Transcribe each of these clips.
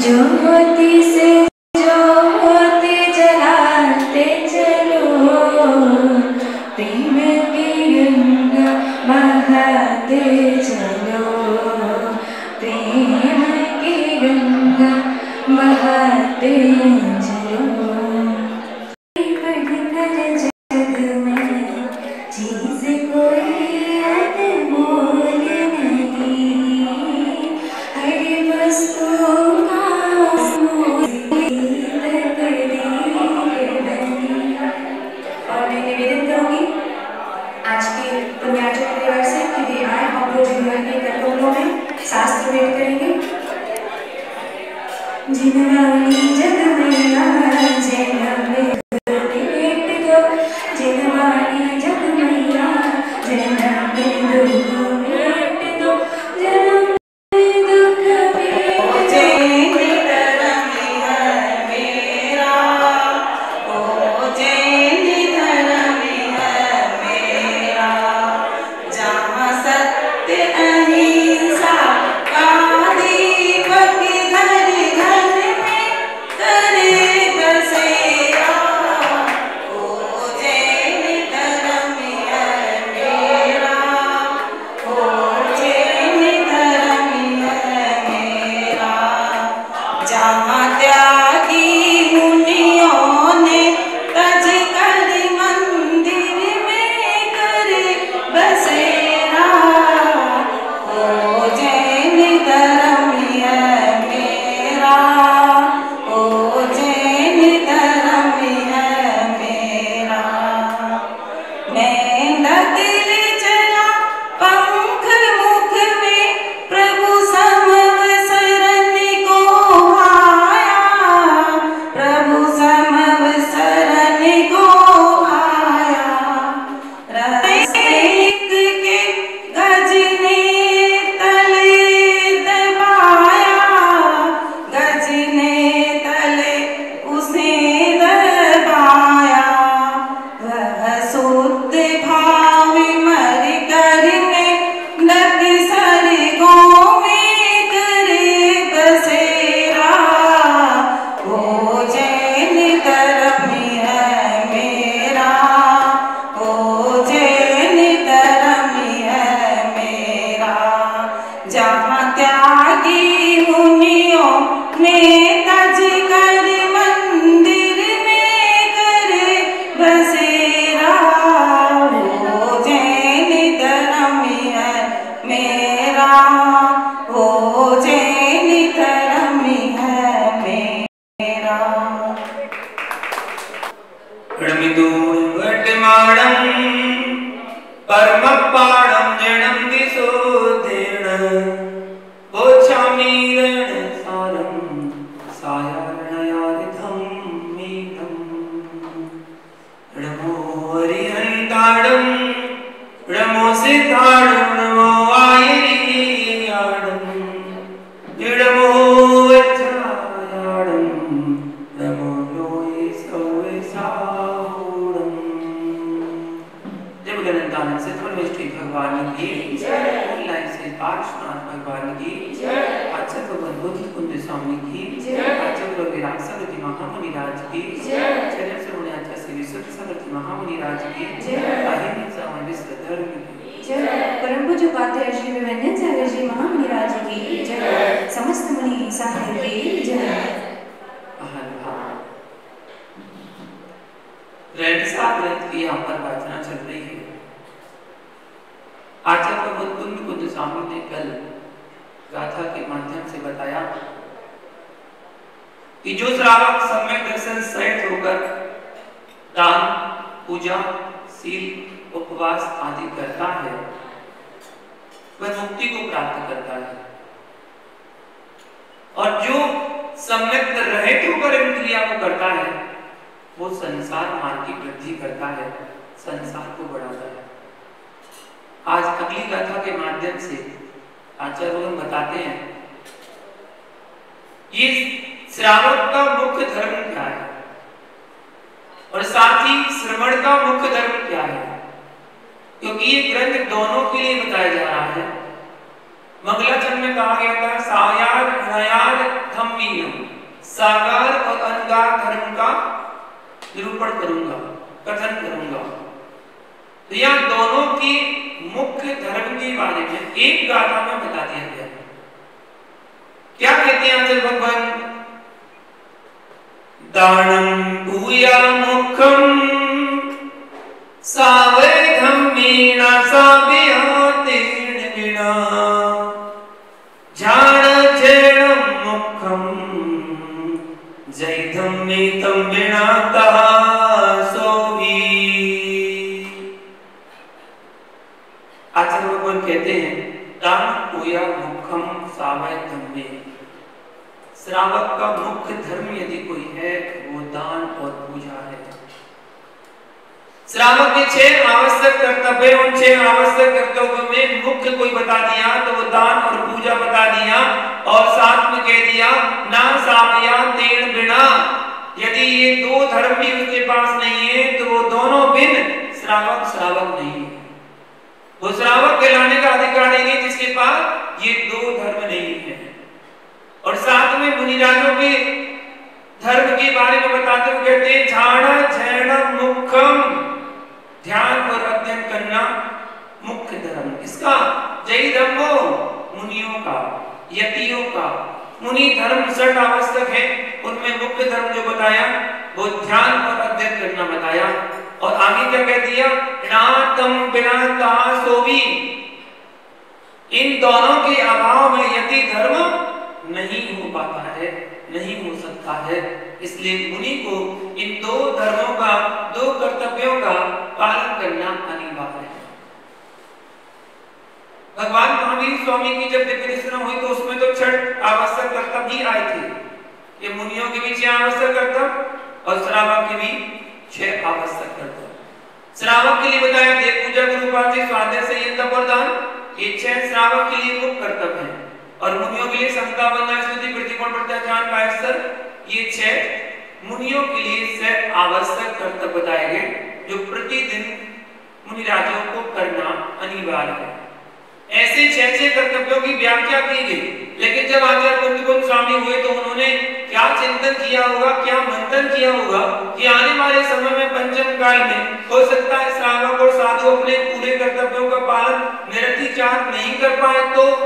ज्योति से ज्योति जलाते चलो, प्रेम की गंगा बहाते चलो, प्रेम की गंगा बहाते चलो। बढ़कर जग में चीज कोई अनमोल नहीं, हर वस्तु का और मैं निवेदन करूंगी आज के पुण्यार्चन परिवार से कि वे आए हम लोग जीवन के कर्तव्यों में शास्त्र भेंट करेंगे। जिनवानी जग मैया जैन भेंट दो, जिनवानी जग मैया जैन भेंट दो, जन्म दुख मंगलाचरण में कहा गया था सायार हयार धम्मीयम, साकार और अनुगार धर्म का निरूपण करूंगा, कथन करूंगा। तो यहाँ दोनों की मुख्य धर्म के बारे में एक गाथा में बता दिया गया। क्या कहते हैं आचार्य भगवान? दानम पूया मुखम सावै धम्मेन साभ्यातेन विना झाण झेणम मुखम जय धम्मेतम विना तहा सोवी। आचार्य भगवान कहते हैं दान पूया मुखम सावै धम्मे। श्रावक का मुख्य धर्म यदि कोई है वो दान और पूजा है। श्रावक के 6 आवश्यक कर्तव्य, उन 6 आवश्यक कर्तव्यों में मुख्य कोई बता दिया तो वो दान और पूजा बता दिया, और साथ में कह दिया ना सामया तेण बिना। यदि ये 2 धर्म भी उसके पास नहीं है तो वो दोनों बिन श्रावक नहीं है। वो श्रावक कहलाने का अधिकार नहीं है जिसके पास ये 2 धर्म नहीं है। और साथ में मुनिराजों के धर्म के बारे में बताते हुए कहते हैं झाड़ झैण मुखम, ध्यान और अध्ययन करना मुख्य धर्म। इसका जय धर्मो मुनियों का, यतियों का। मुनि धर्म 6 आवश्यक है, उनमें मुख्य धर्म जो बताया वो ध्यान और अध्ययन करना बताया। और आगे क्या कह दिया? नातम बिना कहा सोवी। इन दोनों के अभाव में यति धर्म नहीं हो पाता है, नहीं हो सकता है। इसलिए मुनि को इन 2 धर्मों का, 2 कर्तव्यों का पालन करना अनिवार्य है। भगवान महावीर स्वामी की जब दिव्य दर्शन हुई तो उसमें तो 6 आवश्यक कर्तव्य ही आए थे। ये मुनियों के भी 6 आवश्यक कर्तव्य और श्रावक के भी 6 आवश्यक कर्तव्य। श्रावक के लिए बताया देव पूजा, गुरुपाठ, स्वाध्याय, संयम, तप और दान। ये 6 श्रावक के लिए मुख्य कर्तव्य हैं। और मुनियों के लिए समता, वंदना, स्तुति, प्रतिकोण, प्रत्याख्यान, कायस्तर, ये 6 मुनियों के लिए 6 आवश्यक कर्तव्य बताए गए जो प्रतिदिन मुनिराजों को करना अनिवार्य है। ऐसे 6 कर्तव्यों की व्याख्या की गई। लेकिन जब आचार्य कुंद स्वामी हुए तो उन्होंने क्या चिंतन किया होगा, क्या मंथन किया होगा कि आने वाले समय में पंचम काल में हो सकता है श्रावक और साधु अपने पूरे कर्तव्यों का पालन निरतिचार नहीं कर पाए,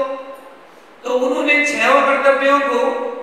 तो उन्होंने 6 कर्तव्यों को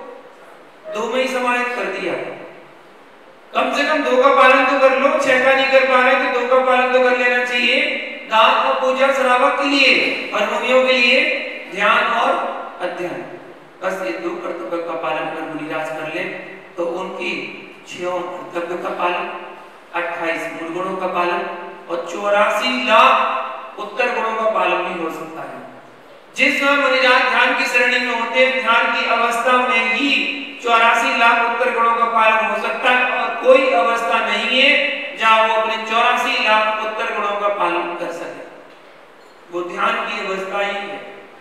2 में ही समाहित कर दिया। कम से कम 2 का पालन तो कर लो, 6 का नहीं कर पा रहे तो 2 का पालन तो कर लेना चाहिए। दान और पूजा श्रावक के लिए और मुनियों के लिए ध्यान और अध्ययन। बस ये 2 कर्तव्य का पालन अगर मुनिराज कर ले तो उनकी 6 कर्तव्य का पालन, 28 मूल गुणों का पालन और 84 लाख उत्तर गुणों का पालन भी हो सकता है। जिस समय मुनिराज ध्यान की श्रेणी में होते हैं, ध्यान की अवस्था में ही 84 लाख उत्तर गुणों का पालन हो सकता है, और कोई अवस्था नहीं है जहां वो अपने 84 लाख उत्तर गुणों का पालन कर सके। वो ध्यान की अवस्था ही है।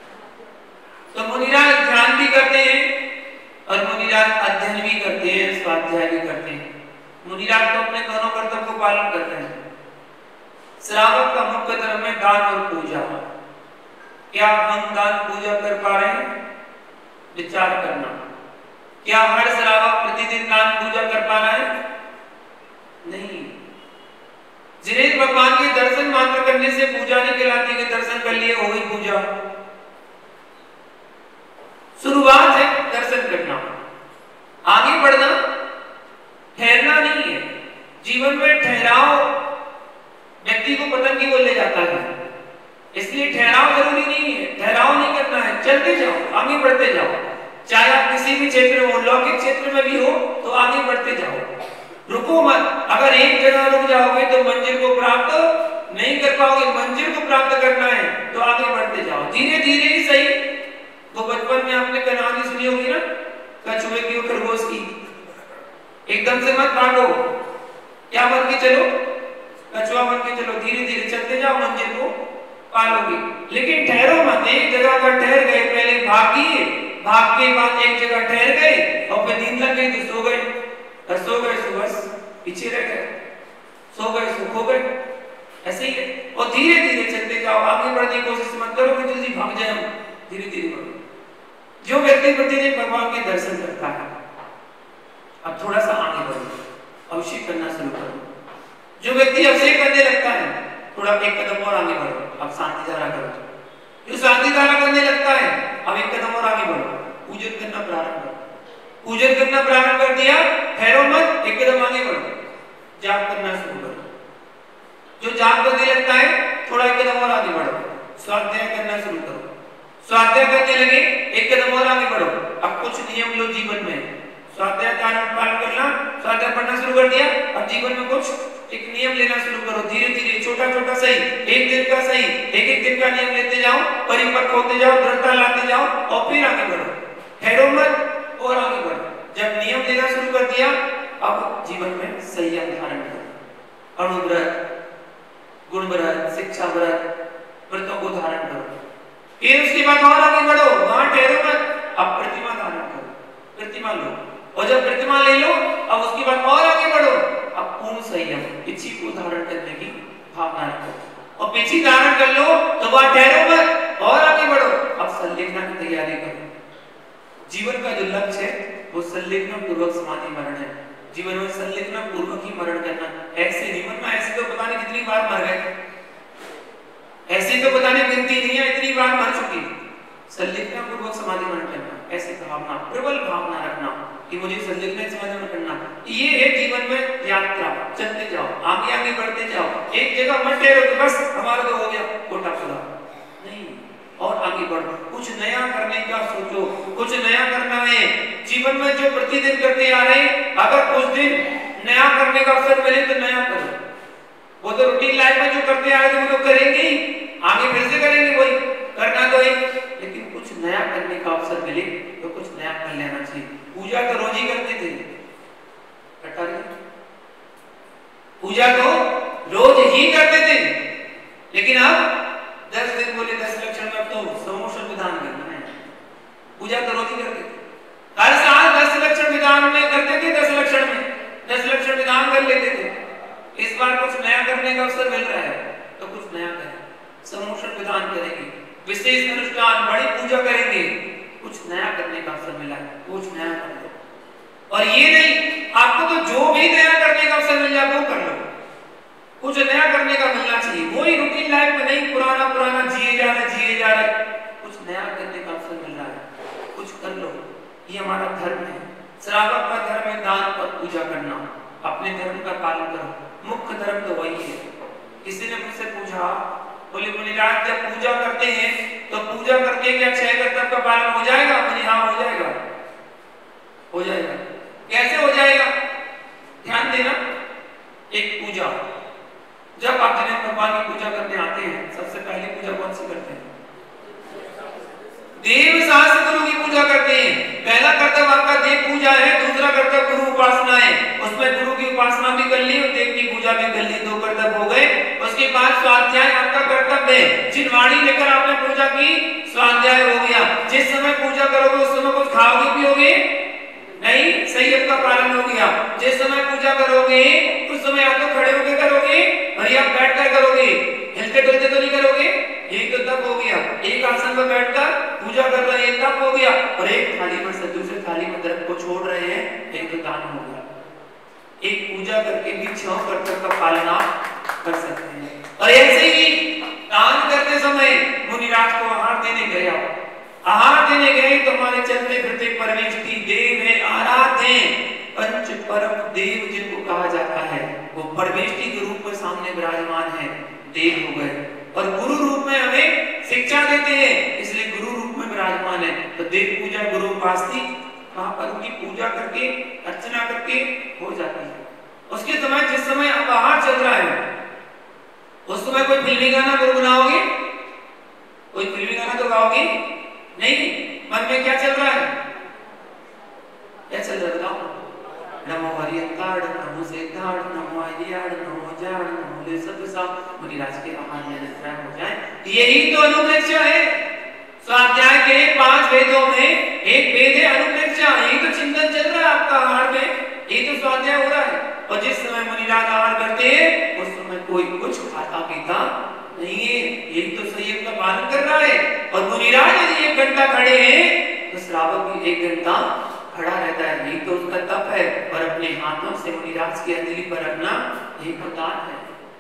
तो मुनिराज ध्यान भी करते हैं और मुनिराज अध्ययन भी करते हैं, स्वाध्याय भी करते हैं। मुनिराज तो अपने दोनों कर्तव्य को पालन करते हैं। श्रावक का मुख्य धर्म है दान और पूजा। क्या हम दान पूजा कर पा रहे हैं? विचार करना। क्या हर श्रावक प्रतिदिन दान पूजा कर पा रहा है? नहीं। जिन्हें भगवान के दर्शन मात्र करने से पूजा नहीं कहलाती कि दर्शन कर लिए हो गई पूजा। शुरुआत है दर्शन करना, आगे बढ़ना, ठहरना नहीं है। जीवन में ठहराव व्यक्ति को पतन की ओर ले जाता है, इसलिए ठहराव जरूरी नहीं है। ठहराव नहीं करना है, चलते जाओ, आगे बढ़ते जाओ। चाहे आप किसी भी क्षेत्र में हो, लौकिक क्षेत्र में भी हो तो आगे बढ़ते जाओ, रुको मत। अगर एक जगह रुक जाओगे तो मंजिल को प्राप्त नहीं कर पाओगे। मंजिल को प्राप्त करना है तो आगे बढ़ते जाओ, धीरे धीरे ही सही। वो बचपन में आपने कहानी सुनी होगी ना, कछुए की और खरगोश की। एकदम से मत भागो, क्या बन के चलो, कछुआ बन के चलो, धीरे धीरे चलते जाओ, मंजिल को पालोगे। लेकिन ठहरो मत, एक जगह पर ठहर गए, पहले भागिए, भाग के बाद एक जगह ठहर गए और फिर नींद लग गई तो सो गए, सो बस पीछे रह गए, सो गए सो खो गए। ऐसे ही है। और धीरे धीरे चलते जाओ, आगे बढ़ने की कोशिश मत करो कि जल्दी भाग जाए, धीरे धीरे बढ़ो। जो व्यक्ति प्रतिदिन भगवान के दर्शन करता है, अब थोड़ा सा आगे बढ़ो, अभिषेक करना शुरू करो। जो व्यक्ति अभिषेक करने लगता है थोड़ा एक कदम और आगे बढ़ो, अब शांति धारा करो। जो शांति धारा करने लगता है अब एक कदम और आगे बढ़ो, पूजन करना प्रारंभ करो। पूजन करना प्रारंभ कर दिया, ठहरो मत, एक कदम आगे बढ़ो, जाप करना शुरू करो। जो जाप करने लगता है थोड़ा एक कदम और आगे बढ़ो, स्वाध्याय करना शुरू करो। स्वाध्याय करने लगे, एक कदम और आगे बढ़ो। अब कुछ नियम लो जीवन में, स्वाध्याय का पालन करना, स्वाध्याय पढ़ना शुरू कर दिया, अब जीवन में कुछ एक नियम लेना शुरू करो। धीरे धीरे छोटा छोटा सही, एक दिन का सही, एक एक दिन का नियम लेते जाओ, परिपक्व होते जाओ, दृढ़ता लाते जाओ और फिर आगे बढ़ो। ठहरो मत और आगे बढ़ो। जब नियम लेना शुरू कर दिया अब जीवन में संयम धारण करो। अणुव्रत, गुणव्रत, शिक्षा व्रत, व्रतों को धारण करो। फिर उसके बाद और आगे बढ़ो, वहां ठहरो मत, अब प्रतिमा धारण करो, प्रतिमा लो। और जब प्रतिमा ले लो अब उसके बाद और आगे बढ़ो, अब पूर्ण संयम पिछी को धारण करने की भावना रखो। और पिछी धारण कर लो तो वहां ठहरो मत और आगे बढ़ो, अब संलेखना की तैयारी करो। जीवन का जो लक्ष्य है वो संलेखना पूर्वक समाधि मरण है। जीवन में संलेखना पूर्वक ही मरण करना, ऐसे नहीं मरना। ऐसे तो पता नहीं कितनी बार मर गए, ऐसे तो पता नहीं गिनती नहीं है, इतनी बार मर चुकी। संलेखना पूर्वक समाधि मरण करना, ऐसे भावना, प्रबल भावना रखना कि मुझे संलेखना समाधि मरण करना। ये है जीवन में यात्रा, चलते जाओ, आगे आगे बढ़ते जाओ। एक जगह मत ठहरो कि बस हमारा तो हो गया कोटा पूरा, नहीं, और आगे बढ़ो। कुछ नया करने का सोचो, कुछ नया करना है जीवन में। जो प्रतिदिन करते आ रहे, अगर कुछ दिन नया करने का अवसर मिले तो नया करो। वो तो रूटीन लाइफ में जो करते आ रहे थे वो तो करेंगे ही, आगे फिर से करेंगे, वही करना तो एक, लेकिन कुछ नया करने का अवसर मिले तो कुछ नया कर लेना चाहिए। पूजा तो रोज ही करते थे, पूजा तो रोज ही करते थे, लेकिन अब 10 दिन बोले 10 लक्षण में, अब तो समोषण विधान करना है। पूजा तो रोज ही करते थे, हर साल 10 लक्षण विधान में करते थे, 10 लक्षण में 10 लक्षण विधान कर लेते थे। इस बार कुछ नया करने का अवसर मिल रहा है तो कुछ नया करें। समोषण विधान करेंगे, विशेष अनुष्ठान, बड़ी पूजा करेंगे, कुछ नया करने का अवसर मिला है, कुछ नया कर लो। और ये नहीं, आपको तो जो भी नया करने का अवसर मिल जाए वो कर लो, कुछ नया करने का मिलना चाहिए। वही रूटीन लाइफ में नहीं पुराना पुराना जिए जा रहे, कुछ नया करने का अवसर मिल रहा है, कुछ कर लो। ये हमारा धर्म है। श्रावक का धर्म है दान और पूजा करना, अपने धर्म का पालन करो। मुख्य धर्म तो वही है। किसी ने मुझसे पूछा, बोले मुनिराज जब पूजा करते हैं तो पूजा करके क्या 6 कर्तव्य का पालन हो जाएगा? बोले हाँ हो जाएगा, हो जाएगा। कैसे हो जाएगा? ध्यान देना, एक पूजा, जब आप जगन्नाथ भगवान की पूजा करने आते हैं सबसे पहले पूजा कौन सी करते हैं? देव शास्त्र गुरु की पूजा करते हैं। पहला कर्तव्य आपका देव पूजा है, दूसरा कर्तव्य गुरु उपासना है। उसमें गुरु की उपासना भी कर ली और देव की पूजा भी कर ली, 2 कर्तव्य हो गए। उसके बाद स्वाध्याय आपका कर्तव्य है। चिन्हवाणी लेकर आपने पूजा की, स्वाध्याय हो गया। जिस समय पूजा करोगे उस समय कुछ खाओगे पियोगे नहीं, संयम का पालन हो गया। जिस समय पूजा करोगे उस समय या तो खड़े होकर करोगे और या बैठकर करोगे, हिलते डुलते तो नहीं करोगे। यही तो तप हो गया। एक आसन पर बैठकर पूजा कर रहे हैं, तप हो गया। और एक थाली में से दूसरी थाली में द्रव्य को छोड़ रहे हैं, एक तो दान हो गया। एक पूजा करके भी 6 कर्तव्य का पालन आप कर सकते हैं। और ऐसे ही दान करते समय मुनिराज को आहार देने गए, आहार देने गए तो हमारे चलते फिरते परमेष्ठी देव है, आराध्य है। पंच परम देव जिनको कहा जाता है वो परमेष्ठी के रूप में सामने विराजमान है, देव हो गए। और गुरु रूप में हमें शिक्षा देते हैं, इसलिए गुरु रूप में विराजमान है। तो देव पूजा गुरु उपासनी वहां पर उनकी पूजा करके अर्चना करके हो जाती है। उसके समय जिस समय अब आहार चल रहा है उस समय कोई फिल्मी गाना गुनगुनाओगे? कोई फिल्मी गाना तो गाओगे नहीं। मन में क्या चल रहा है? क्या चल रहा है बताओ? नमो हरियंताड़, नमो सेताड़, नमो आर्याड़, नमो जाड़, नमो ले सब सा। मुनिराज के आहार में निद्रा हो जाए, यही तो अनुप्रेक्षा है। स्वाध्याय के 5 वेदों में एक वेद है अनुप्रेक्षा। यही तो चिंतन चल रहा है आपका आहार में, यही तो स्वाध्याय हो रहा है। और जिस समय मुनिराज आहार करते हैं उस समय कोई कुछ खाता पीता नहीं है, यही तो संयम का पालन कर रहा है। और मुनिराज यदि 1 घंटा खड़े हैं तो श्रावक भी 1 घंटा खड़ा रहता है, यही तो उसका तप है। और अपने हाथों से मुनिराज की अंजलि पर रखना यही तो दान है।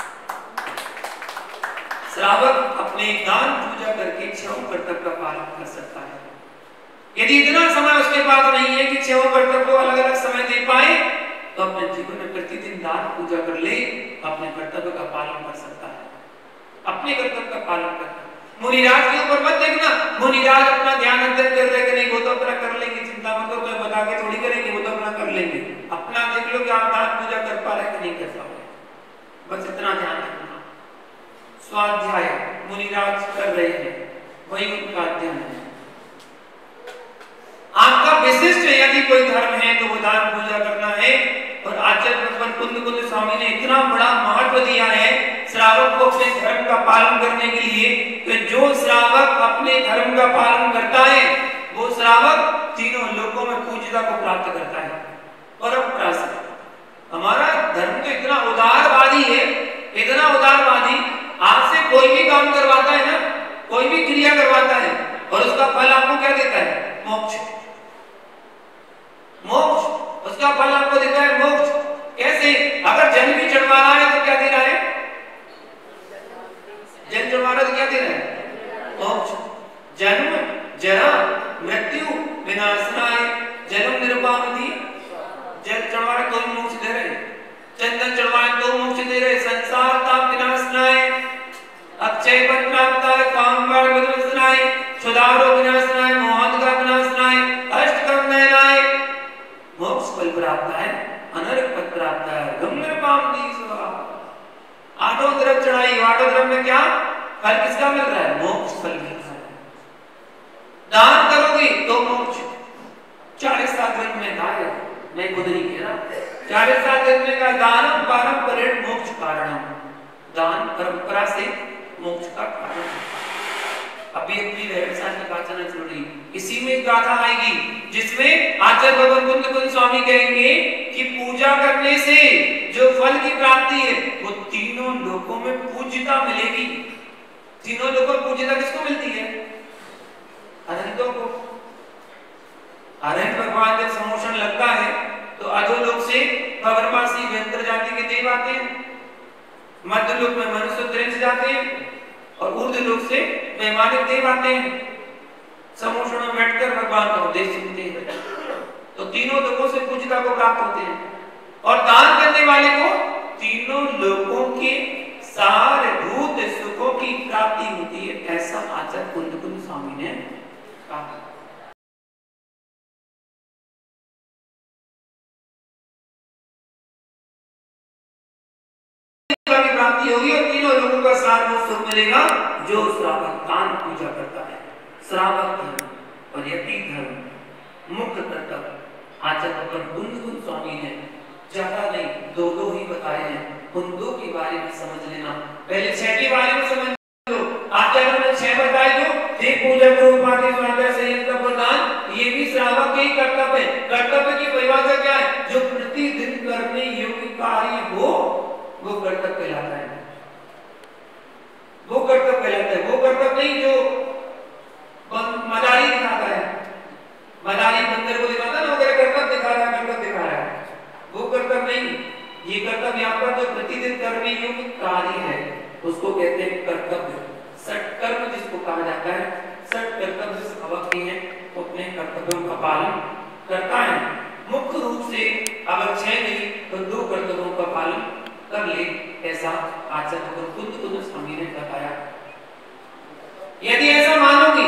श्रावक अपने दान पूजा करके 6 कर्तव्य का पालन कर सकता है। यदि इतना समय उसके पास नहीं है कि 6 कर्तव्य को अलग अलग समय दे पाए, तो अपने जीवन में प्रतिदिन दान पूजा कर ले, अपने कर्तव्य का पालन कर सकता है। अपने कर्तव्य का पालन करना। मुनिराज के ऊपर मत देखना, मुनिराज अपना ध्यान अध्ययन कर रहे कि नहीं, वो तो अपना कर लेंगे, चिंता मत करो, तो बता के थोड़ी करेंगे, वो तो अपना कर लेंगे। अपना देख लो कि आप दान पूजा कर पा रहे कि नहीं कर पा रहे, बस इतना ध्यान रखना। स्वाध्याय मुनिराज कर रहे हैं, वही उनका अध्ययन है। आपका विशिष्ट यदि कोई धर्म है तो वो दान पूजा करना है। और आचार्य कुंद स्वामी ने इतना बड़ा महत्व दिया है श्रावक को अपने धर्म का पालन करने के लिए, कि जो श्रावक अपने धर्म का पालन करता है वो श्रावक तीनों लोकों में पूज्यता को प्राप्त करता है। परंपरा से हमारा धर्म तो इतना उदारवादी है, इतना उदारवादी, आपसे कोई भी काम करवाता है ना, कोई भी क्रिया करवाता है और उसका फल आपको क्या देता है? मोक्ष। मोक्ष, उसका फल आपको देता है मोक्ष। कैसे? अगर जल भी चढ़वा रहा है तो क्या दे रहा है? जल चढ़वा रहा है तो क्या दे रहा है? मोक्ष। जन्म जरा मृत्यु विनाशनाय जन्म निरुपामति। जल चढ़वा रहे तो मोक्ष दे रहे, चंदन चढ़वाए तो मोक्ष दे रहे, संसार ताप विनाशनाय, अक्षय पद प्राप्ताय, कामवाण विनाशनाय, क्षुधारो विनाशनाय, मोहांधकार विनाशनाय, अष्टकम नयनाय। मोक्ष फल प्राप्त है, अनर्क पद प्राप्त है, गंभीर पाम दी सुहा। आठों तरफ चढ़ाई, आठों तरफ में क्या फल किसका मिल रहा है? मोक्ष फल मिल रहा है। दान करोगे तो मोक्ष। 40 दिन में गाय, मैं खुद नहीं कह रहा, 40 दिन में का दानम पारंपरिक मोक्ष कारणम। दान परंपरा से मोक्ष का कारण है। अभी अपनी व्यवसाय की गाथा नहीं चल रही, इसी में गाथा आएगी जिसमें आचार्य भगवान कुंद स्वामी कहेंगे कि पूजा करने से जो फल की प्राप्ति है वो तीनों लोकों में पूज्यता मिलेगी। तीनों लोगों में पूज्यता किसको मिलती है? अरहंतों को। अरहंत भगवान जब समोषण लगता है तो अधोलोक से भवरवासी व्यंतर जाति के देव आते हैं, मध्य लोक में मनुष्य दृंज जाते हैं और ऊर्ध्व लोक से वैमानिक देव आते हैं। समोषण में बैठकर भगवान का उपदेश सुनते हैं, तो तीनों लोगों से पूज्यता को प्राप्त होते हैं। और दान करने वाले को तीनों लोगों के सारभूत सुखों की प्राप्ति होती है, ऐसा आचार्य कुंद स्वामी ने कहा। प्राप्ति होगी और तीनों लोगों का सारभूत सुख मिलेगा जो श्रावक दान पूजा करता है। श्रावक धर्म और यति धर्म मुख्य कर्तव्य आचार्य कुंद स्वामी ने ज्यादा नहीं, 2 ही बताए हैं। उन 2 के बारे में समझ लेना। पहले 6 के बारे में समझ लो। आचार्य ने 6 बताए, जो देव पूजा को उपाधि स्वाध्याय संयम का प्रदान, ये भी श्रावक के ही कर्तव्य है। कर्तव्य की परिभाषा क्या है? जो प्रतिदिन करने योग्य कार्य हो वो कर्तव्य कहलाता है। वो कर्तव्य कहलाता है। वो कर्तव्य नहीं जो मदारी दिखाता है, मदारी बंदर को दिखाता है ना, वगैरह कर्तव्य दिखा रहा है, कर्तव्य दिखा रहा है, वो कर्तव्य नहीं। ये कर्तव्य यहाँ पर जो प्रतिदिन करने योग्य कार्य है उसको कहते हैं कर्तव्य। सत्कर्म जिसको कहा जाता है, सत कर्तव्य जिस हवक हैं वो अपने कर्तव्यों का पालन करता है। मुख्य रूप से अगर 6 नहीं तो 2 कर्तव्यों का पालन कर ले, ऐसा आचार्य कुंद स्वामी ने बताया। यदि ऐसा मानोगे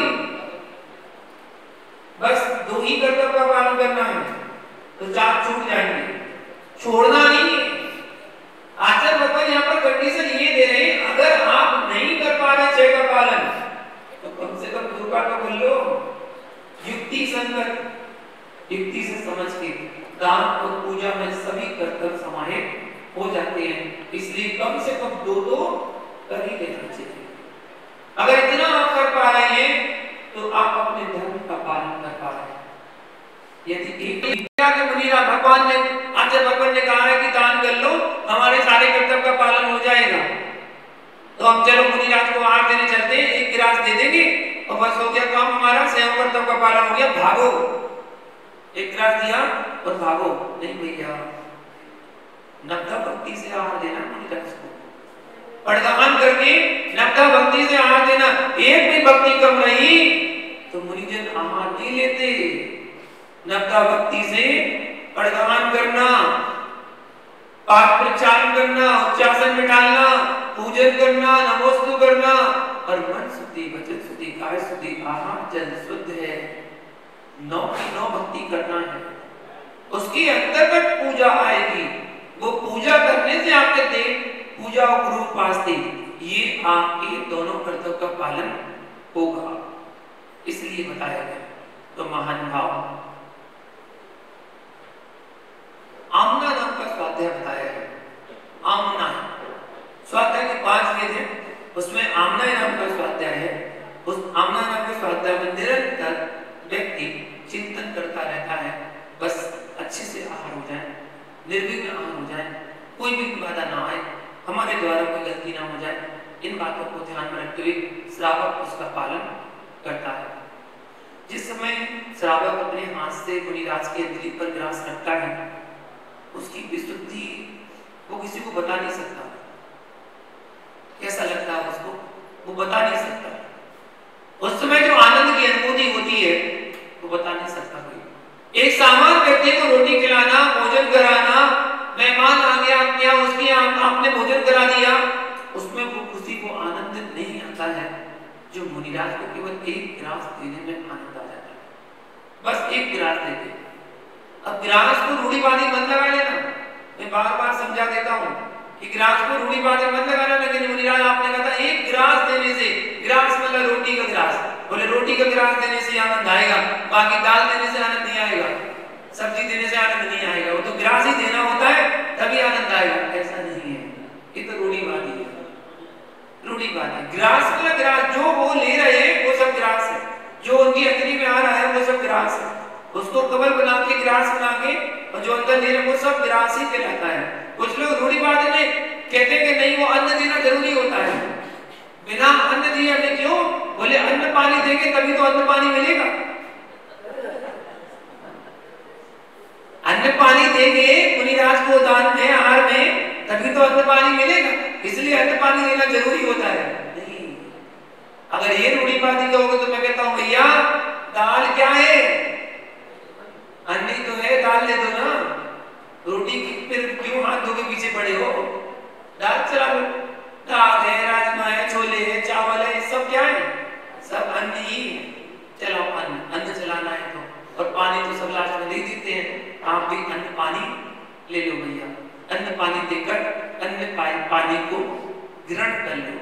बस 2 ही कर्तव्य का पालन करना है तो 4 छूट जाएंगे, छोड़ना नहीं। आचार्य भगवान यहाँ पर कंडीशन ये दे रहे हैं, अगर आप नहीं कर पा रहे 6 का पालन तो कम से कम 2 का तो कर लो। युक्ति संगत, युक्ति से समझ के दान और पूजा में सभी कर्तव्य समाहित हो जाते हैं, इसलिए कम से कम 2 कर ही लेना चाहिए। अगर इतना आप कर पा रहे हैं तो आप अपने धर्म का पालन कर पा रहे हैं। यदि एक मुनिराज भगवान ने, आचार्य भगवान ने कहा है कि दान कर लो, हमारे सारे कर्तव्य का पालन हो जाएगा, तो हम चलो मुनिराज को 8 देने चलते हैं, 1 गिलास दे देंगे और बस हो गया काम हमारा, 6 कर्तव्य का पालन हो गया, भागो। एक गिलास दिया और भागो, नहीं भैया, नब्दा भक्ति से आहार देना मुनिराज को, पड़गान करके नब्दा भक्ति से आहार देना। एक भी भक्ति कम रही तो मुनिजन आहार नहीं लेते। नब्दा भक्ति से पड़गान करना, पाठ प्रचार करना, उच्चासन में डालना, पूजन करना, नमोस्तु करना, और मन शुद्धि, वचन शुद्धि, काय शुद्धि, आहार जल शुद्ध है, 9 की 9 भक्ति करना है। उसके अंतर्गत पूजा आएगी। वो पूजा करने से आपके देव पूजा और गुरु उपासते, ये आपके दोनों कर्तव्य का पालन होगा, इसलिए बताया गया। तो महान भाव आमना नाम का स्वाध्याय बताया है। आमना स्वाध्याय के 5 वेद हैं, उसमें आमना नाम का स्वाध्याय है। उस आमना नाम के स्वाध्याय में निरंतर व्यक्ति चिंतन करता रहता है, बस अच्छे से आहार हो जाए, निर्विघ्न आहार हो जाए, कोई भी बाधा ना आए, हमारे द्वारा कोई गलती ना हो जाए। इन बातों को ध्यान में रखते हुए श्रावक उसका पालन करता है। जिस समय श्रावक अपने हाथ से मुनिराज के दिल पर ग्रास रखता है, उसकी विशुद्धि वो किसी को बता नहीं सकता। कैसा लगता है उसको, वो बता नहीं सकता। उस समय जो आनंद की अनुभूति होती है वो बता नहीं सकता कोई। एक सामान्य व्यक्ति को रोटी खिलाना, भोजन कराना, मेहमान आ गया, क्या उसकी आपने भोजन करा दिया, उसमें वो खुशी को आनंद नहीं आता है जो मुनिराज को केवल एक गिलास देने में आनंद आ जाता है। बस एक गिलास देते। अब गिलास को रूढ़िवादी मत लगा लेना, मैं बार-बार समझा देता हूँ कि गिलास को रूढ़िवादी मत लगाना। लेकिन मुनिराज आपने कहा था एक गिलास देने से, गिलास मतलब रोटी का गिलास, बोले रोटी का गिलास देने से आनंद आएगा, बाकी दाल देने से आनंद नहीं आएगा, सब्जी देने से आनंद नहीं आएगा, वो तो गिलास ही देना होता है तभी आनंद आएगा। ऐसा नहीं है, ये तो रूढ़िवादी है। रूढ़िवादी गिलास मतलब गिलास, जो वो ले रहे हैं वो सब गिलास है, जो उनकी अंदरी में आ रहा है वो सब गिलास है। उसको कवर बना के, गिलास बना के, और जो अंदर ले रहे हैं वो सब गिलास ही कहलाता है। कुछ लोग रूढ़िवादी में कहते हैं कि नहीं, वो अन्न देना जरूरी होता है, बिना अन्न दिए हमें क्यों, बोले अन्न पानी देंगे तभी तो अन्न पानी मिलेगा। अन्न पानी देंगे मुनिराज को दान में, आहार में, तभी तो अन्न पानी मिलेगा, इसलिए अन्न पानी देना जरूरी होता है। नहीं, अगर ये रूढ़िवादी कहोगे तो मैं कहता हूं भैया दाल क्या है, अन्न ही तो है, दाल ले दो ना। रोटी की फिर क्यों हाथ धो के पीछे पड़े हो, दाल चला लो। दाल है, राजमा है, छोले है, चावल है, सब क्या है, सब अन्न ही है। चलाओ अन्न चलाना है तो, और पानी तो सब लास्ट में दे देते हैं, आप भी अन्न पानी ले लो भैया। अन्न पानी देकर अन्न पानी को ग्रहण कर लो।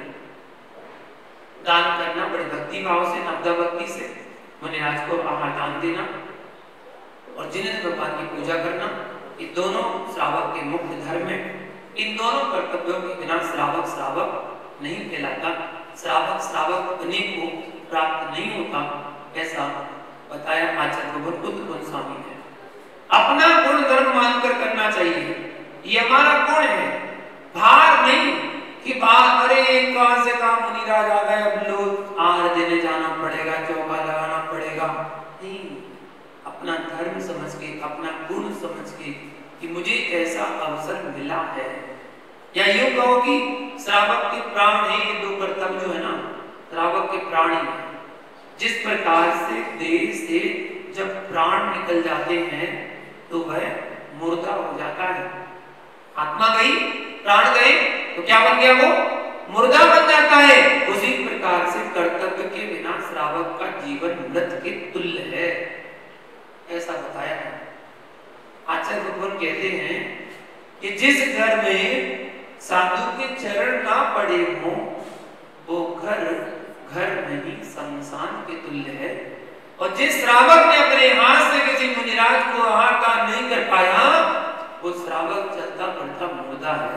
दान करना बड़े भक्ति भाव से, नब्दा भक्ति से मुनिराज को आहार दान देना और जिनेन्द्र भगवान की पूजा करना, ये दोनों श्रावक के मुख्य धर्म है। इन दोनों कर्तव्यों के बिना श्रावक श्रावक नहीं कहलाता, श्रावक श्रावक होने को प्राप्त नहीं होता, ऐसा बताया आचार्य बुद्ध गोस्वामी ने। अपना गुण धर्म मानकर करना चाहिए, ये हमारा गुण है, भार नहीं कि बात अरे कहां से कहां मुनिराज आ गए, अब लोग आहार देने जाना पड़ेगा, चौका लगाना पड़ेगा। नहीं, अपना धर्म समझ के, अपना गुण समझ के कि मुझे ऐसा अवसर मिला है, या यूं कहो कि श्रावक के प्राण है, ये 2 कर्तव्य जो है ना, श्रावक के प्राण है। जिस प्रकार से देह से जब प्राण निकल जाते हैं तो वह मुर्दा हो जाता है, आत्मा गई, प्राण गए तो क्या बन गया, वो मुर्दा बन जाता है। उसी प्रकार से कर्तव्य के बिना श्रावक का जीवन मृत के तुल्य है, ऐसा बताया है। आचार्य भगवान कहते हैं कि जिस घर में साधु के चरण ना पड़े हो वो घर घर नहीं शमशान के तुल्य है। और जिस श्रावक ने अपने हाथ से किसी मुनिराज को आहार दान नहीं कर पाया वो श्रावक चलता बढ़ता मुर्दा है,